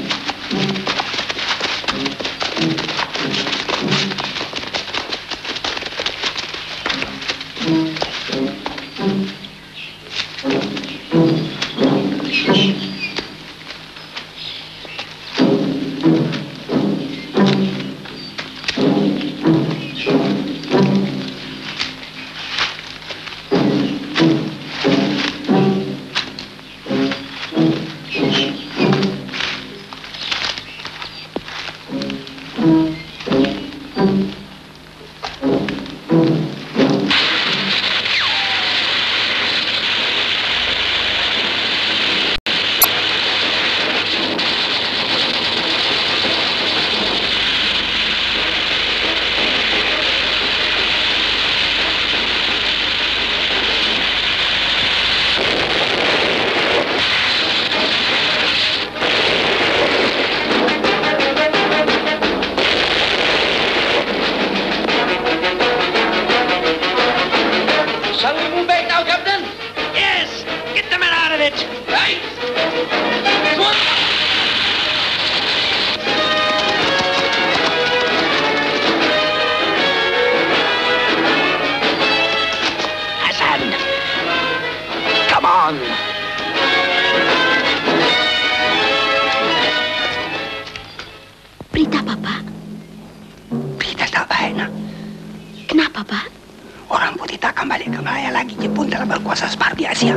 dalam berkuasa seperti Asia.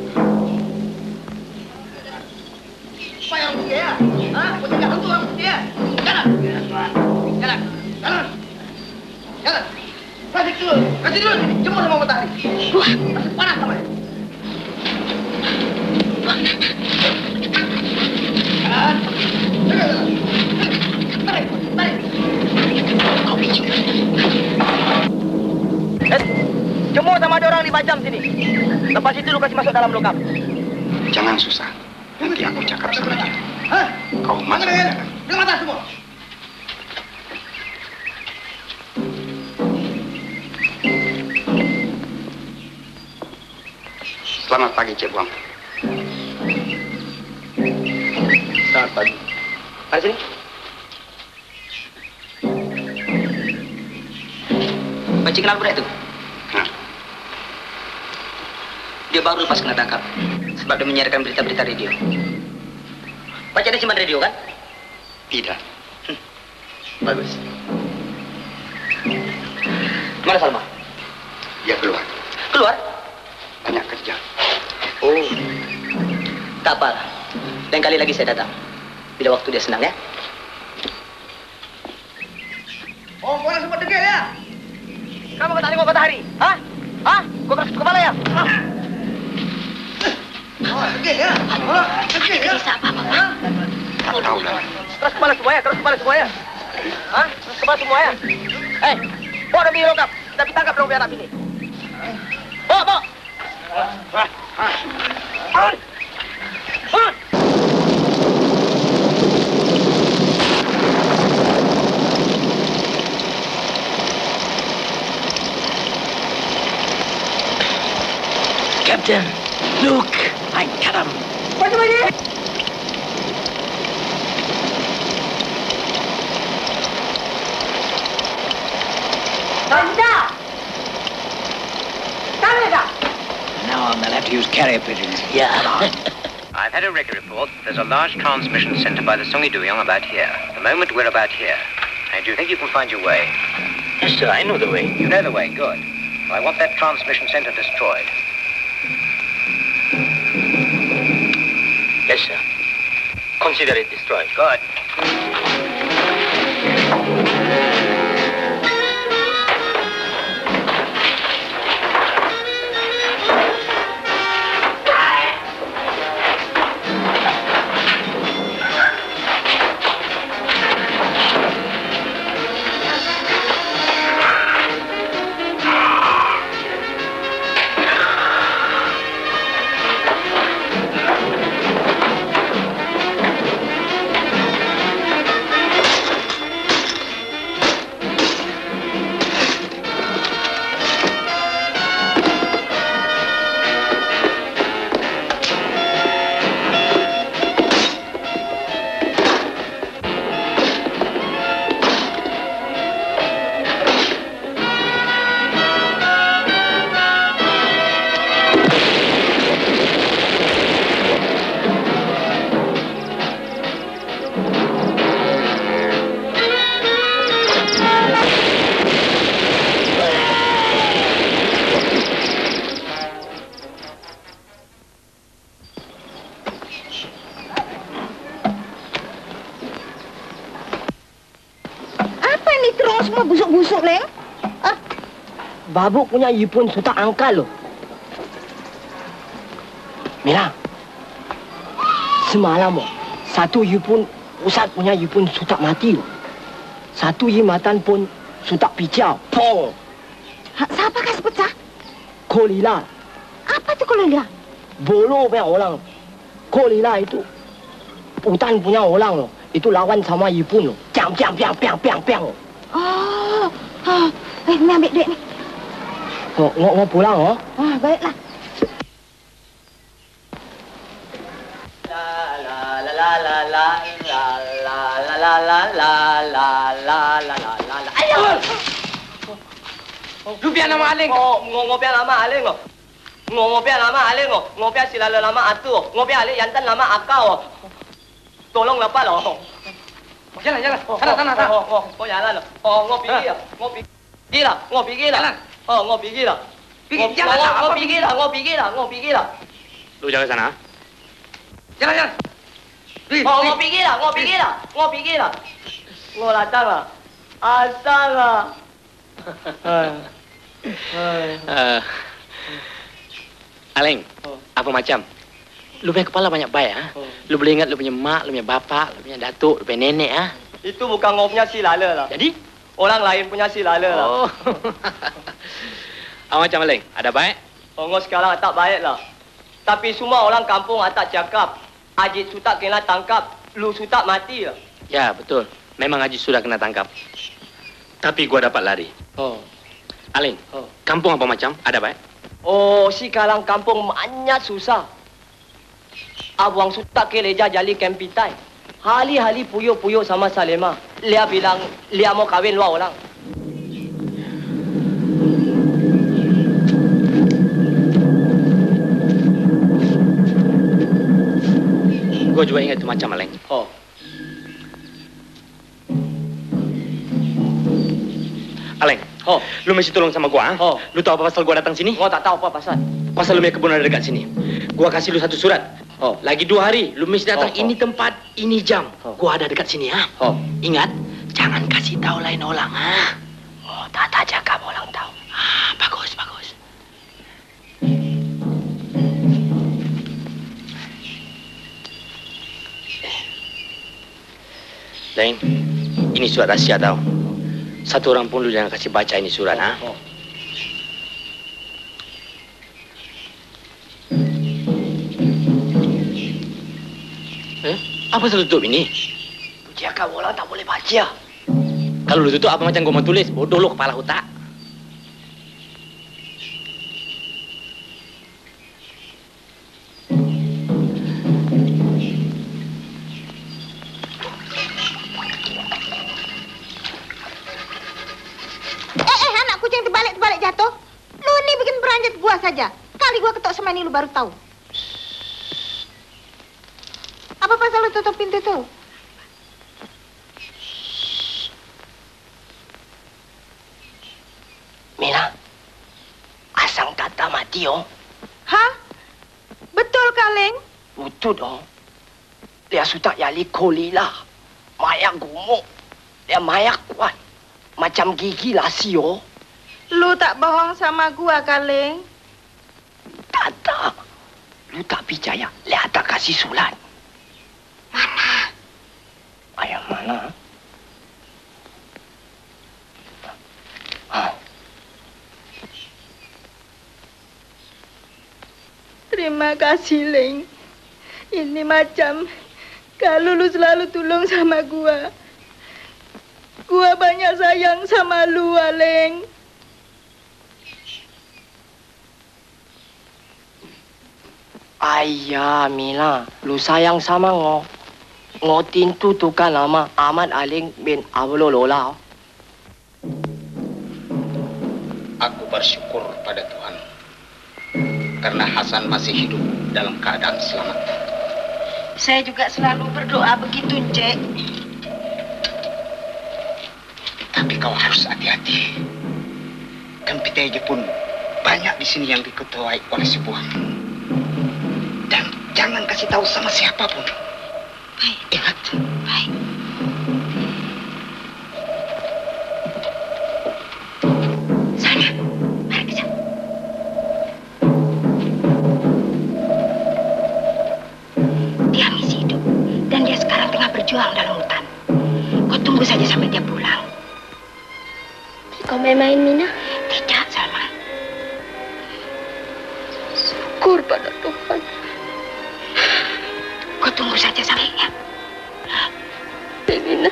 Apa yang putih ya? Hah? Kau cakap hantu orang putih ya? Jalan! Jalan! Jalan! Jalan! Kasih dulu! Kasih dulu! Jemur sama matahari! Wah! Masih panas sama ya? Jalan! Jalan! Tarik! Tarik! Kau biji! Jemur sama ada orang 5 jam sini. Lepas itu lu kasih masuk dalam lokap. Jangan susah. Nanti aku cakap sama dia. Hah? Kau masuk ke dalam. Bilang mata semua. Selamat pagi, Cik Buang. Selamat pagi. Mari sini. Pakcik kenal budak itu? Nah. Dia baru lepas kena tangkap. Sebab dia menyiarkan berita-berita radio. Pakcik ada simpan radio kan? Tidak. Bagus. Mana Salma? Dia keluar. Keluar? Banyak kerja. Oh. Tak apa. Lain kali lagi saya datang. Bila waktu dia senang ya. Oh, kau nak sempat degil ya? Kamu tak tengok matahari? Hah? Hah? Kau keras kepala ya? Oh, degil ya? Degil ya? Tak tahu lah. Keras kepala semua ya? Keras kepala semua ya? Hah? Keras kepala semua ya? Eh, bawa dia pergi longkap. Kita pergi tangkap dong biar anak ini. Bawa, bawa. Captain, look, I cut him. What do I do? Now they'll have to use carrier pigeons. Yeah. I've had a record report. There's a large transmission centre by the Songi Duyong about here. The moment we're about here. And do you think you can find your way? Yes, sir, I know the way. You know the way, good. Well, I want that transmission centre destroyed. Yes, sir. Consider it destroyed. Good. busuk-busuk leh. Ah. Babuk punya you pun sudah angkat loh. Mira. Semalam satu you pun Ustaz punya you pun sudah mati loh. Satu you matan pun sudah picau. Pong. Siapa kasih pecah? Kolila. Apa tu kolila? Bolo punya orang. Kolila itu hutan punya orang loh. Itu lawan sama you pun loh. Piang piang piang piang piang piang. Oh. Ni ambil duit ni. Ngok pulang oh. Baiklah. Lupian nama aling. Ngopian nama aling. Ngopian nama aling. Ngopian sila lama atu. Ngopian aling yantan lama akau. Tolong lepas loh. Jalan. Sana. Oh jalan loh. Oh ngopi gila. Ngopi gila. Ngopi gila. Oh ngopi gila. Pergi lah. Lu jaga sana. Jalan. Ngau pergi lah. Ngau datang lah. Asal lah. Aleng, apa macam? Lu punya kepala banyak baik, ha? Lu boleh ingat lu punya mak, lu punya bapak, lu punya datuk, lu punya nenek, ha? Itu bukan ngau punya si lala lah. Jadi? Orang lain punya si lala lah. Oh. Apa macam, Aleng? Ada baik? Ngau sekarang tak baik lah. Tapi semua orang kampung tak cakap. Ajit Sutak kena tangkap. Lu Sutak mati lah. Ya, betul. Memang Haji sudah kena tangkap. Tapi gua dapat lari. Aleng, kampung apa macam? Ada baik? Oh, sekarang kampung banyak susah. Abang Sutak ke leja jali kempitai. Hali-hali puyo-puyo sama Salema. Dia bilang, dia mau kawin luar orang. Gua juga ingat itu macam, Aleng. Aleng, lu mesti tolong sama gua, ha? Lu tahu apa pasal gua datang sini? Gua tak tahu apa pasal. Pasal lu punya kebun ada dekat sini. Gua kasih lu satu surat. Lagi 2 hari, lu mesti datang ini tempat, ini jam. Gua ada dekat sini, ha? Ingat, jangan kasih tahu lain orang, ha? Tak cakap orang tahu. Bagus. Lain, ini surat rahsia tau. Satu orang pun lu jangan kasih baca ini surat, ha? Apa selalu tutup ini? Cakap orang tak boleh baca. Kalau lu tutup apa macam gua mau tulis? Bodoh lu kepala otak. Anak kucing terbalik jatuh. Lu ni bikin beranjat gua saja. Kali gua ketok sama ini lu baru tahu. Apa pasal lu tutup pintu tu? Mina, asang kata mati, Hah? Betul, Kaleng? Betul, Dia Sutak yali koli lah. Mayak gumuk. Dia mayak kuat. Macam gigi lasi, Lu tak bohong sama gua, Kaleng? Tak. Lu tak percaya. Dia tak kasih surat. Mana? Ayam mana? Terima kasih, Leng. Ini macam kalau lu selalu tolong sama gua. Gua banyak sayang sama lu, Leng. Ayah, Mila, lu sayang sama ngotin tu tukar nama Ahmad Aleng bin Ablo Lola. Aku bersyukur pada Tuhan karena Hasan masih hidup dalam keadaan selamat. Saya juga selalu berdoa begitu, Cek. Tapi kau harus hati-hati. Kempiteja pun banyak di sini yang diketuai oleh si Buang. Dan jangan kasih tahu sama siapapun. Baik. Ingat. Baik. Sana, mari ke sana. Dia masih hidup dan dia sekarang tengah berjuang dalam hutan. Kau tunggu saja sampai dia pulang. Kau main-main, Mina? Tidak, Salma. Syukur pada Tuhan. Kau tunggu saja sampainya. Mina.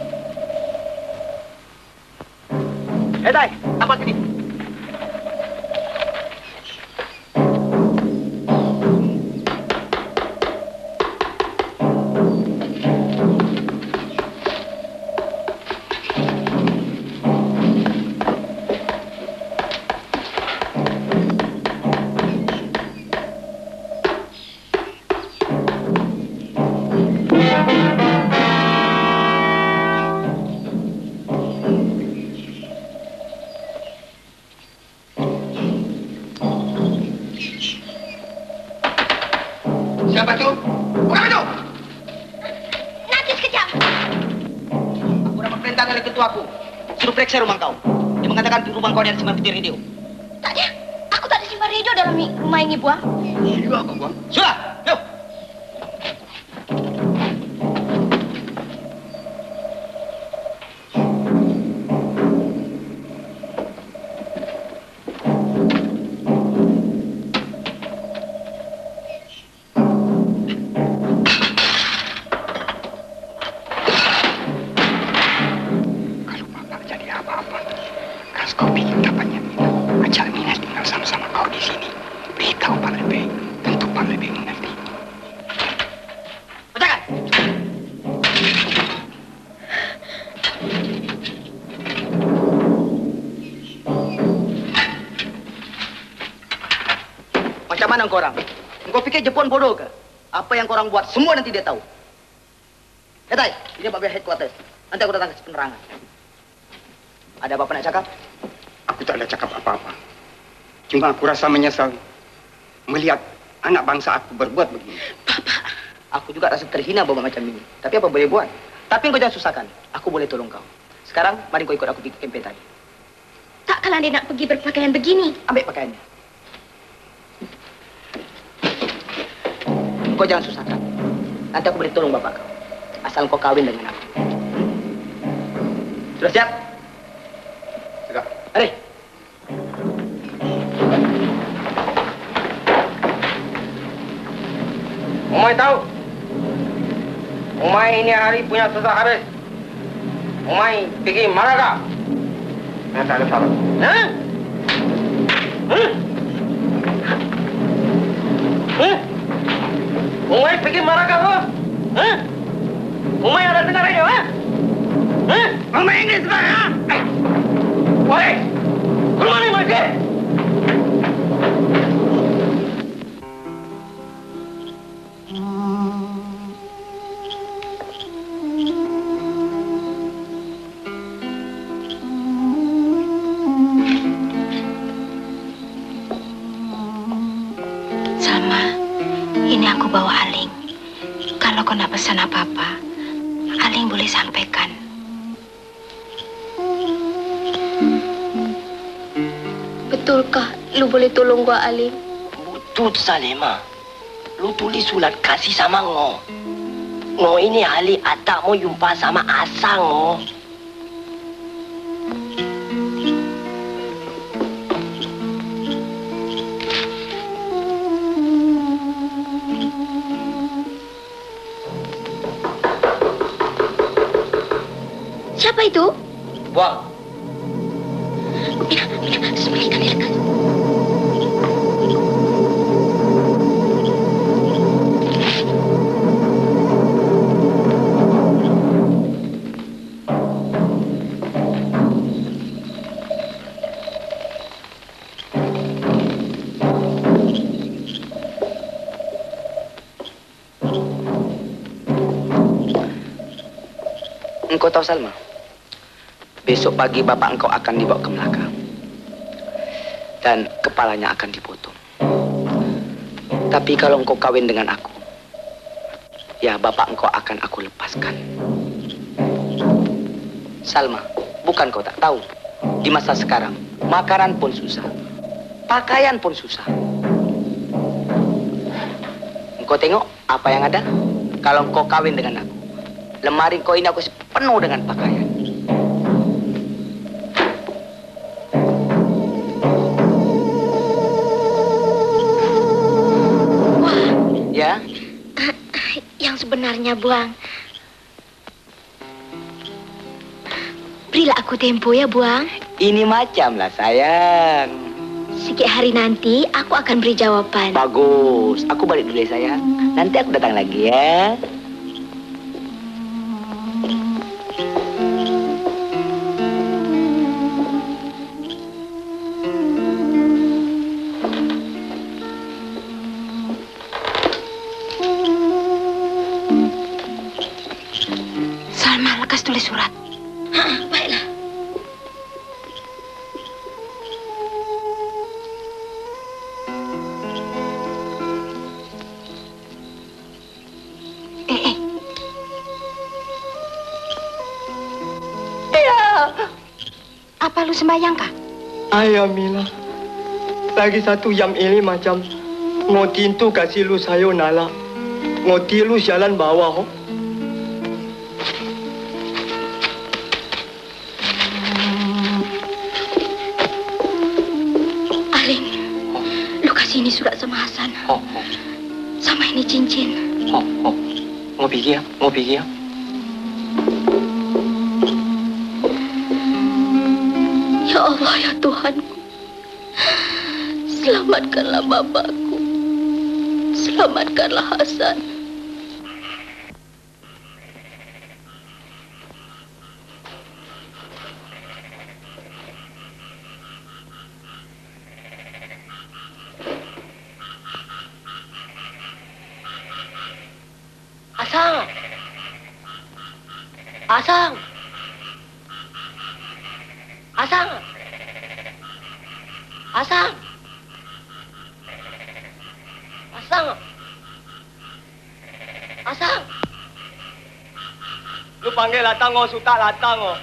Dai, apa sini? kejam. Aku dapat perintah dari ketuaku. Suruh periksa rumah kau. Dia mengatakan rumah kau ada simpan peti radio. Tak ada. Aku tak ada simpan radio dalam rumah ini, Buang. Iya, Buang. Sudah, yuk. Macam mana korang? Engkau fikir Jepun bodoh ke? Apa yang korang buat semua nanti dia tahu. Hetai, ini Pak Bia Headquarters. Nanti aku datang ke penerangan. Ada apa-apa nak cakap? Aku tak ada cakap apa-apa. Cuma aku rasa menyesal melihat anak bangsa aku berbuat begini. Aku juga rasa terhina bawa macam ini. Tapi apa boleh buat? Tapi engkau jangan susahkan. Aku boleh tolong kau. Sekarang, mari kau ikut aku pergi ke kempen tadi. Tak kalah dia nak pergi berpakaian begini. Ambil pakaiannya. Kau jangan susahkan. Nanti aku boleh tolong bapak kau. Asal kau kawin dengan aku. Sudah siap? Sudah. Mari. Umay tahu? Umay ini hari punya susah habis. Umay pergi Malaga. Saya tak ada salah. Hah? Hah? Hah? Umay pergi Malaga lo? Hah? Umay ada dengar radio, ha? Hah? Umay Inggris bang, ha? Woi! Rumah ni masih? Ini aku bawa Aling. Kalau kau nak pesan apa-apa, Aling boleh sampaikan. Betulkah lu boleh tolong gua, Aling? Betul, Salima. Lu tulis surat kasih sama Ngo. Ngo ini ahli atak mau jumpa sama Asang, Ngo. Siapa itu? Buang. Sembunyikan dia lekas. Engkau tahu, Salma? Besok pagi bapak engkau akan dibawa ke Melaka. Dan kepalanya akan dipotong. Tapi kalau engkau kawin dengan aku, ya bapak engkau akan aku lepaskan. Salma, bukan kau tak tahu. Di masa sekarang, makanan pun susah. Pakaian pun susah. Engkau tengok apa yang ada? Kalau engkau kawin dengan aku, lemari engkau ini aku penuh dengan pakaian. Ya? Yang sebenarnya, Buang. Berilah aku tempo ya, Buang. Ini macamlah, sayang. Sikit hari nanti, aku akan beri jawaban. Bagus. Aku balik dulu ya, sayang. Nanti aku datang lagi ya. Lekas tulis surat. Baiklah. Apa lu sembahyang kah? Ayah Mila. Lagi satu jam ini macam ngotin tu kasih lu sayo nala. Ngoti lu jalan bawah. Aling, lu kasih ini surat sama Hasan. Sama ini cincin. Ngopi ya, ngopi ya. Ya Allah, ya Tuhanku. Selamatkanlah bapakku. Selamatkanlah Hasan. Asang. Asang. Asang. Asang. Asang. Asang. Lu panggil latang ngo sutak latang ngo.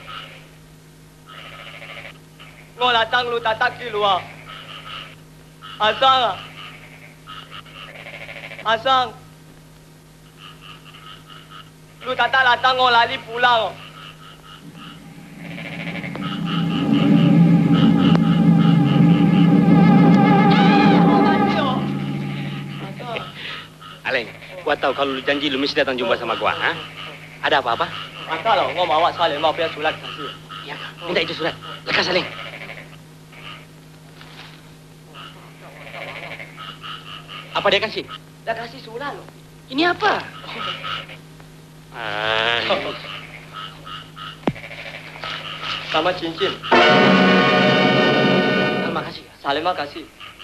Ngo latang lu tatak di luar. Asang. Asang. Lu tatak latang ngo lali pulang. Aleng, gua tahu kalau lu janji lu mesti datang jumpa sama gua, ha? Ada apa-apa? Maka lo, gua bawa salin mau punya surat kasih. Ya, minta itu surat. Lekas, Aleng. Apa dia kasih? Dia kasih surat lo. Ini apa? Sama cincin. Terima kasih. Terima kasih.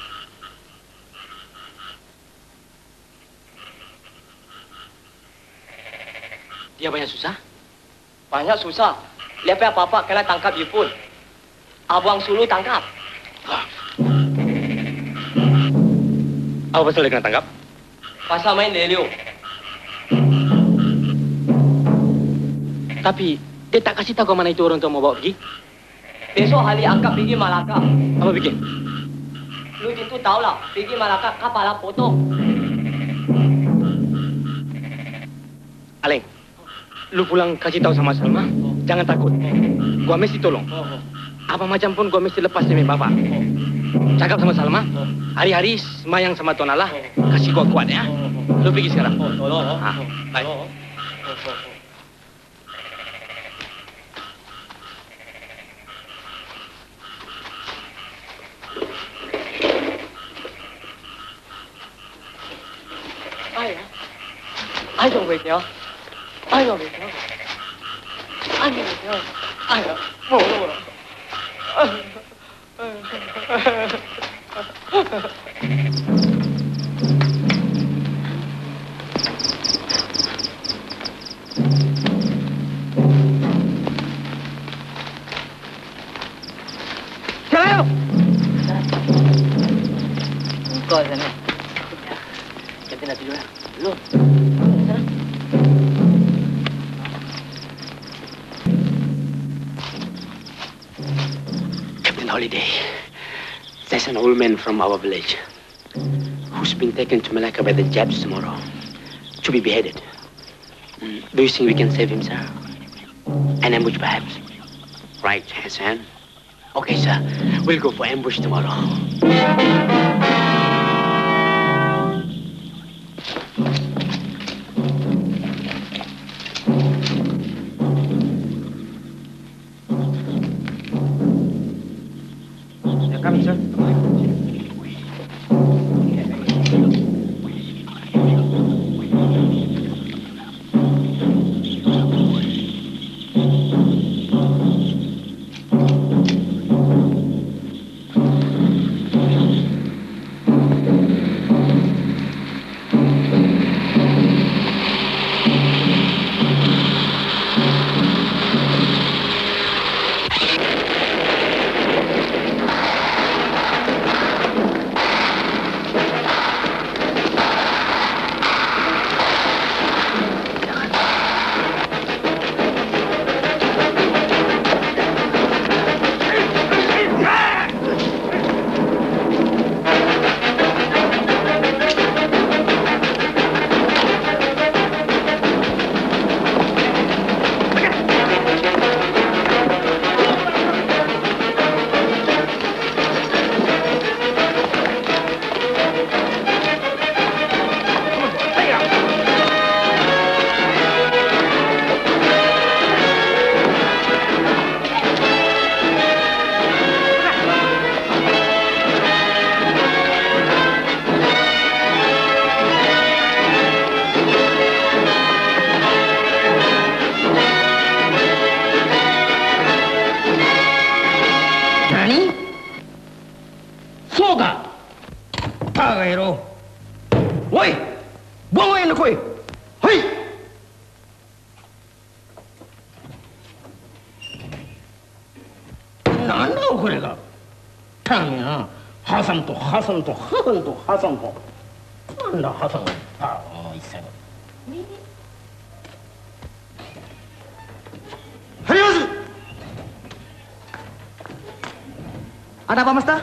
Dia banyak susah? Banyak susah. Lihat apa-apa kena tangkap Jepun. Abang Sulu tangkap. Apa pasal dia kena tangkap? Pasal main lelio. Tapi dia tak kasih tahu ke mana itu orang tu mau bawa pergi. Besok hari angkat pergi Malaka. Apa pergi? Lu tentu tahu lah. Pergi Malaka kapal potong. Aleng, lu pulang kasih tahu sama Salma. Jangan takut. Gua mesti tolong. Apa macam pun gua mesti lepas demi bapak. Cakap sama Salma. Hari-hari semayang sama Tuan Allah. Kasih gua kuat ya. Lu pergi sekarang. Tolong. Baik. Ai dong về kìa. Ai dong về kìa. Ai dong về kìa. Ai à. Ngủ rồi. Chào. Coi rồi nè. Cantik nak tidur lu. Captain Holiday, there's an old man from our village who's been taken to Malacca by the Japs tomorrow to be beheaded. Do you think we can save him, sir? An ambush, perhaps? Right, Hassan. Okay, sir. We'll go for ambush tomorrow. Coming, sir. Ero. Woi! Buang air nak koi. Hei! Nana koi ka. Tanya. Hasan to. Anda Hasan. Oh, isa. Harius! Ada apa, Master?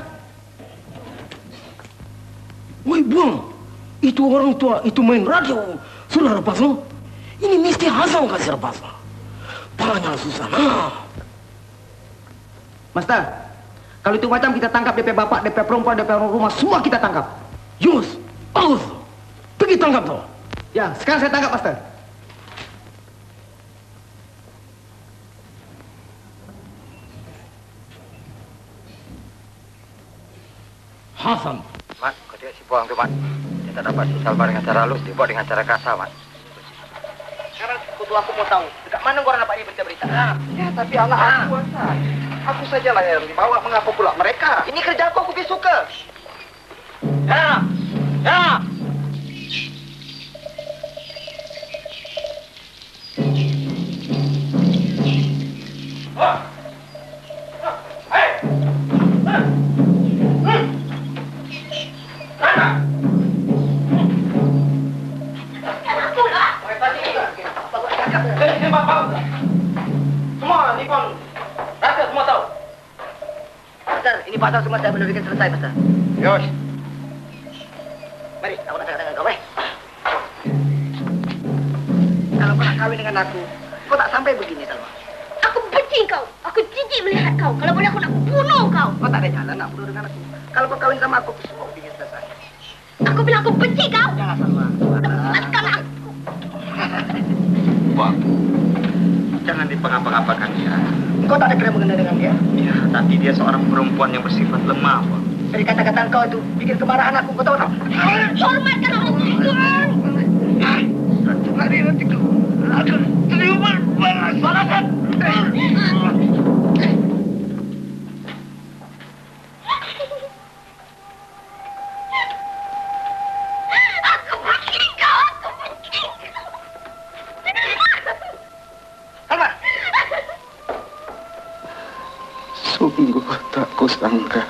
Woi, buang. Itu orang tua, itu main radio. Sudah lepas, no? Ini mesti Hasan kasih lepas. Palanya susah, nah. Master, kalau itu macam kita tangkap DP bapak, DP perempuan, DP orang rumah, semua kita tangkap. Yus, bagus. Pergi tangkap tuh. Ya, sekarang saya tangkap, Master. Hasan. Mat, kau tengok si buang tu, Mat. Dia tak dapat si Salma dengan cara halus, dia buat dengan cara kasar, Mat. Sekarang kutu aku mau tahu, dekat mana korang dapat berita-berita? Ya, tapi anak aku, Hasan. Aku sajalah yang dibawa, mengapa pula mereka? Ini kerja aku lebih suka. Ya! Ya! Semua ni pun rasa semua tahu. Master, ini pasal semua saya belum bikin selesai, Master. Yos. Mari, aku nak cakap dengan kau, Kalau kau nak kahwin dengan aku, kau tak sampai begini, Salma. Aku benci kau. Aku jijik melihat kau. Kalau boleh aku nak bunuh kau. Kau tak ada jalan nak bunuh dengan aku. Kalau kau kahwin sama aku, semua ingin selesai. Aku bilang aku benci kau. Jangan, Salma. Lepaskan aku. Buang. Jangan dipengapa-ngapakan dia. Kau tak ada kena mengenai dengan dia. Ya, tapi dia seorang perempuan yang bersifat lemah, Buang. Dari kata-kata kau itu, bikin kemarahan aku, kau tahu tak? Hormatkan orang Tuhan. Nanti kau akan terima balasan. Aku benci kau. Aku benci kau. Salma. Sungguh tak kusangka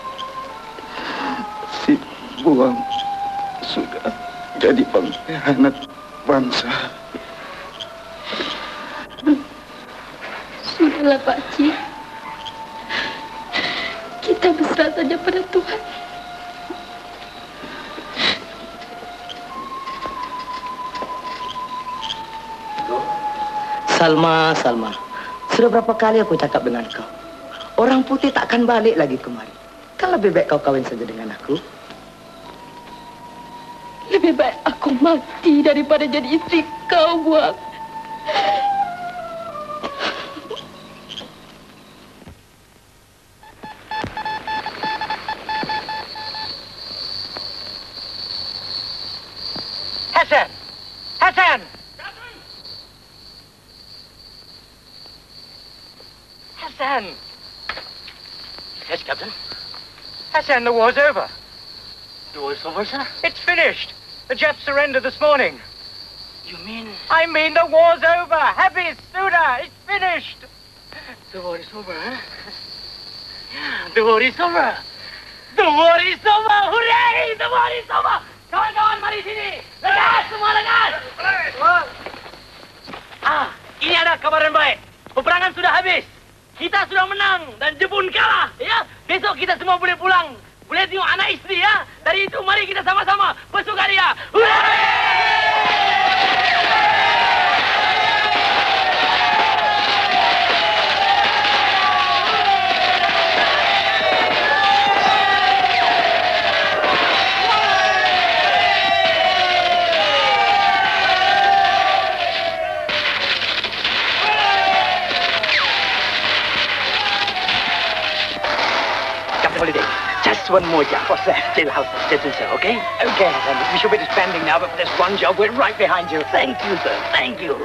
si Buang sudah jadi pengkhianat bangsa. Sudahlah, Pak Cik. Kita berserah saja pada Tuhan. Salma. Sudah berapa kali aku cakap dengan kau? Orang putih takkan balik lagi kemari. Kan lebih baik kau kahwin saja dengan aku. Lebih baik aku mati daripada jadi istri kau, Buang. Hasan! Hasan! Hasan! Yes, Captain. Hasan, the war's over. The war's over, sir? It's finished. The Japs surrendered this morning. You mean? I mean the war's over. Happy Suda, it's finished. The war is over, huh? The war is over. The war is over. Hooray! The war is over. Kawan-kawan, mari sini. Legas, semua legas. Ini ada kabaran baik. Peperangan sudah habis. Kita sudah menang dan Jepun kalah, ya. Besok kita semua boleh pulang. Boleh tengok anak isteri, ya. Dari itu, mari kita sama-sama bersukaria. Hooray! Holiday. Just one more job. What's that? Jailhouse assistant, sir, okay? Okay, Hassan. We should be disbanding now, but for this one job, we're right behind you. Thank you, sir. Thank you.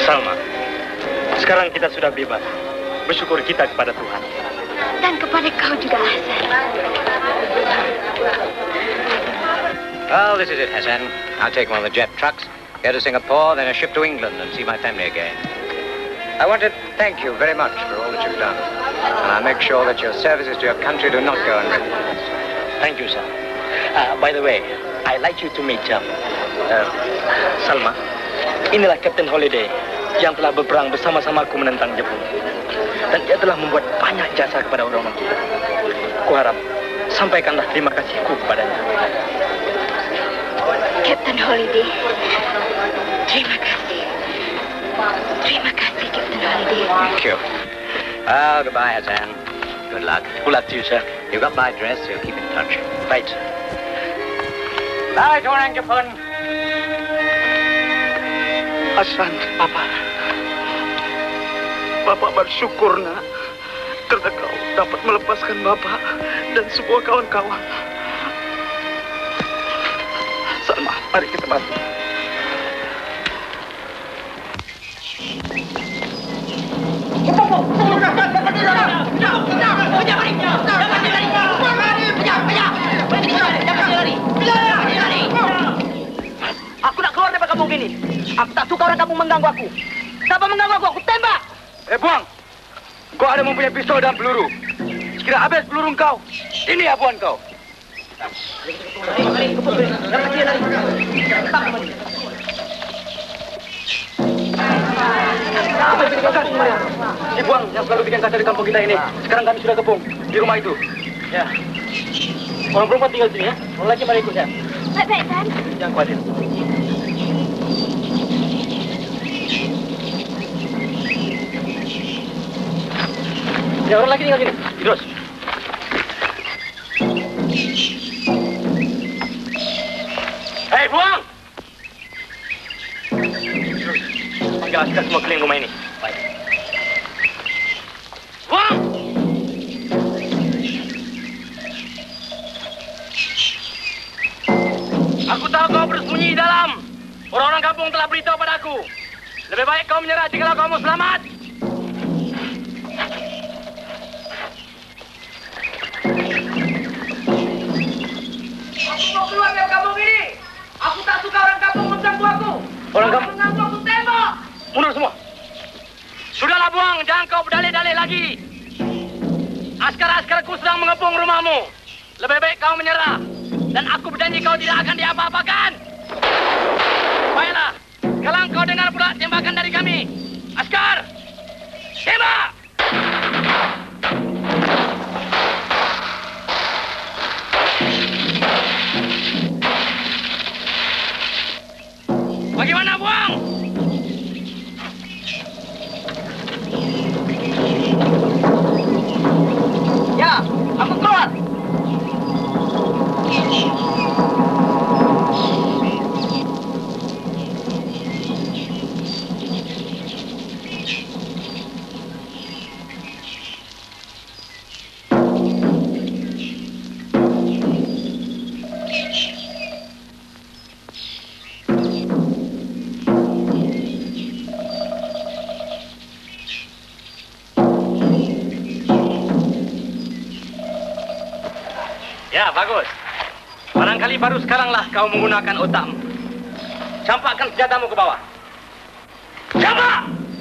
Salma, sekarang kita sudah bebas. Bersyukur kita kepada Tuhan. Dan kepada kau juga, Hasan. Well, this is it, Hassan. I'll take one of the jet trucks, go to Singapore, then a ship to England and see my family again. I want to thank you very much for all that you've done. And I'll make sure that your services to your country do not go unrecognized. Thank you, sir. By the way, I'd like you to meet Salma. Inilah Captain Holiday yang telah berperang bersama-sama aku menentang Jepun. Dan dia telah membuat banyak jasa kepada orang-orang kita. Kuharap sampaikanlah terima kasihku kepadanya. Captain Holiday, terima kasih. Terima kasih, Captain Holiday. Thank you. Well, goodbye, Hassan. Good luck. Good luck to you, sir. You got my address, so keep in touch. Right. Bye, orang Jepun. Hasan, Bapak bersyukur, nak, karena kau dapat melepaskan Bapak dan semua kawan-kawan. Salma, mari kita bantu. Aku nak keluar dari kampung ini. Aku tak suka orang kampung mengganggu aku. Siapa mengganggu aku tembak. Buang! Kau ada mempunyai pistol dan peluru. Sekira habis peluru kau, ini abuan kau. Dibuang yang selalu bikin kacau di kampung kita ini. Sekarang kami sudah kepung di rumah itu. Ya. Orang perempuan tinggal sini ya. Orang laki mari ikut ya. Baik-baik, Tan. Jangan khawatir. Ya, orang lagi tinggal sini. Terus. Hei, buang! Panggil askar semua keliling rumah ini. Baik. Buang! Aku tahu kau bersembunyi di dalam. Orang-orang kampung telah beritahu padaku. Lebih baik kau menyerah jika kau mau selamat. Aku mau keluar dari kampung ini. Aku tak suka orang kampung mengganggu aku. Orang kampung mengganggu aku tembak. Mundur semua. Sudahlah buang, jangan kau berdalih-dalih lagi. Askar-askarku sedang mengepung rumahmu. Lebih baik kau menyerah. Dan aku berjanji kau tidak akan diapa-apakan. Baiklah, sekarang kau dengar pula tembakan dari kami. Askar, tembak! Bagaimana, buang? Ya, aku keluar. Ya, bagus. Barangkali baru sekaranglah kau menggunakan otakmu. Campakkan senjatamu ke bawah. Campak!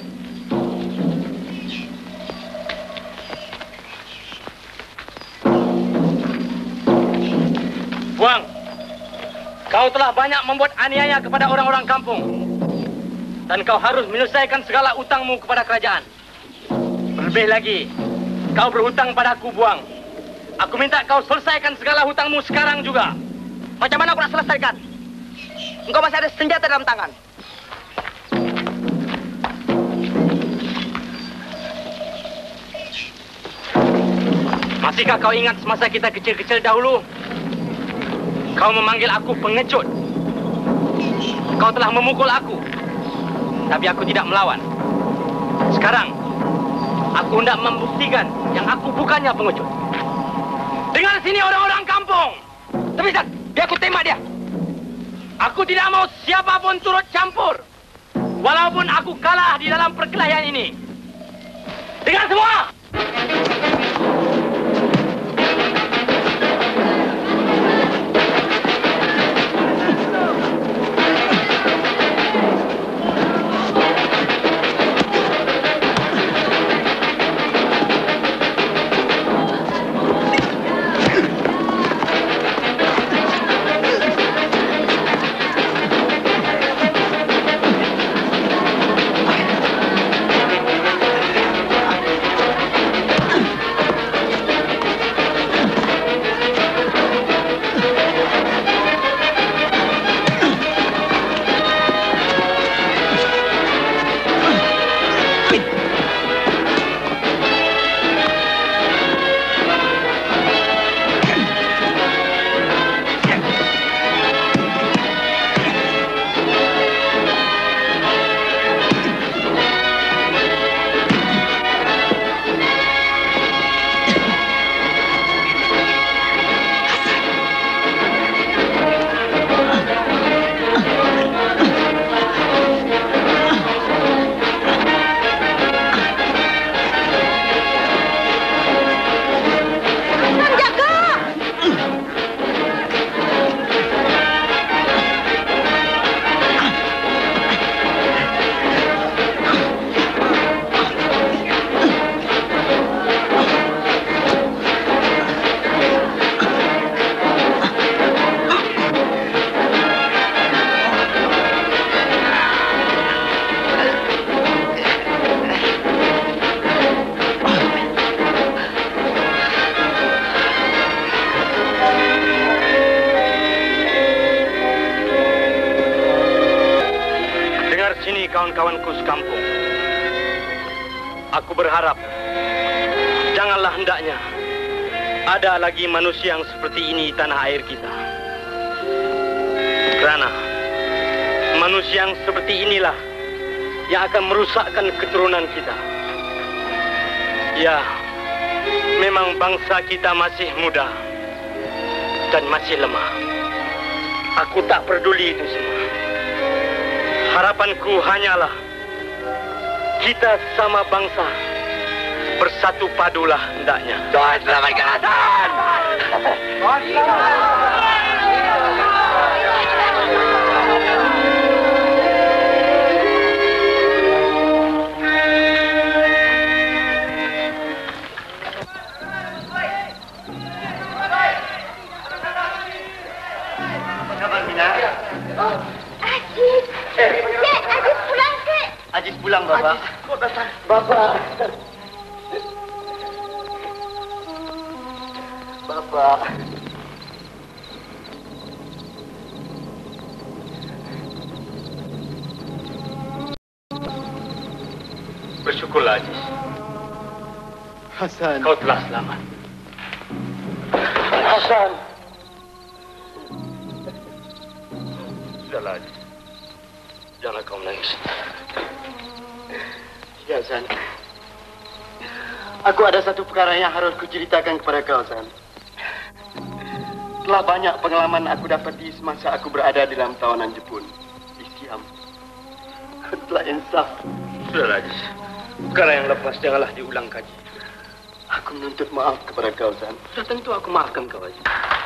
Buang. Kau telah banyak membuat aniaya kepada orang-orang kampung. Dan kau harus menyelesaikan segala utangmu kepada kerajaan. Lebih lagi, kau berhutang padaku, Buang. Aku minta kau selesaikan segala hutangmu sekarang juga. Macam mana aku nak selesaikan? Engkau masih ada senjata dalam tangan. Masihkah kau ingat semasa kita kecil-kecil dahulu? Kau memanggil aku pengecut. Kau telah memukul aku. Tapi aku tidak melawan. Sekarang, aku hendak membuktikan yang aku bukannya pengecut. Dengar sini orang-orang kampung. Tepisan, biar aku tembak dia. Aku tidak mau siapapun turut campur. Walaupun aku kalah di dalam perkelahian ini. Dengar semua! Kawan-kawanku sekampung, aku berharap janganlah hendaknya ada lagi manusia yang seperti ini di tanah air kita. Kerana manusia yang seperti inilah yang akan merusakkan keturunan kita. Ya, memang bangsa kita masih muda dan masih lemah. Aku tak peduli itu semua. Harapanku hanyalah kita sama bangsa bersatu padulah hendaknya. Tuhan selamatkan Hasan! Apa kabar, Mina? Oh, Aziz. Cik, Aziz pulang, Cik. Aziz pulang, Bapak. Aziz, kok datang? Bapak. Bapak. Bersyukurlah, Aziz. Hasan. Kau telah selamat. Hasan. Sudahlah, Aziz. Janganlah kau menangis. Ya, Hasan. Aku ada satu perkara yang harus kuceritakan kepada kau, Hasan. Telah banyak pengalaman aku dapati semasa aku berada dalam tawanan Jepun di Siam. Telah insaf. Sudahlah, Aziz. Perkara yang lepas janganlah diulang kaji. Aku menuntut maaf kepada kau, Hasan. Sudah tentu aku maafkan kau, Aziz.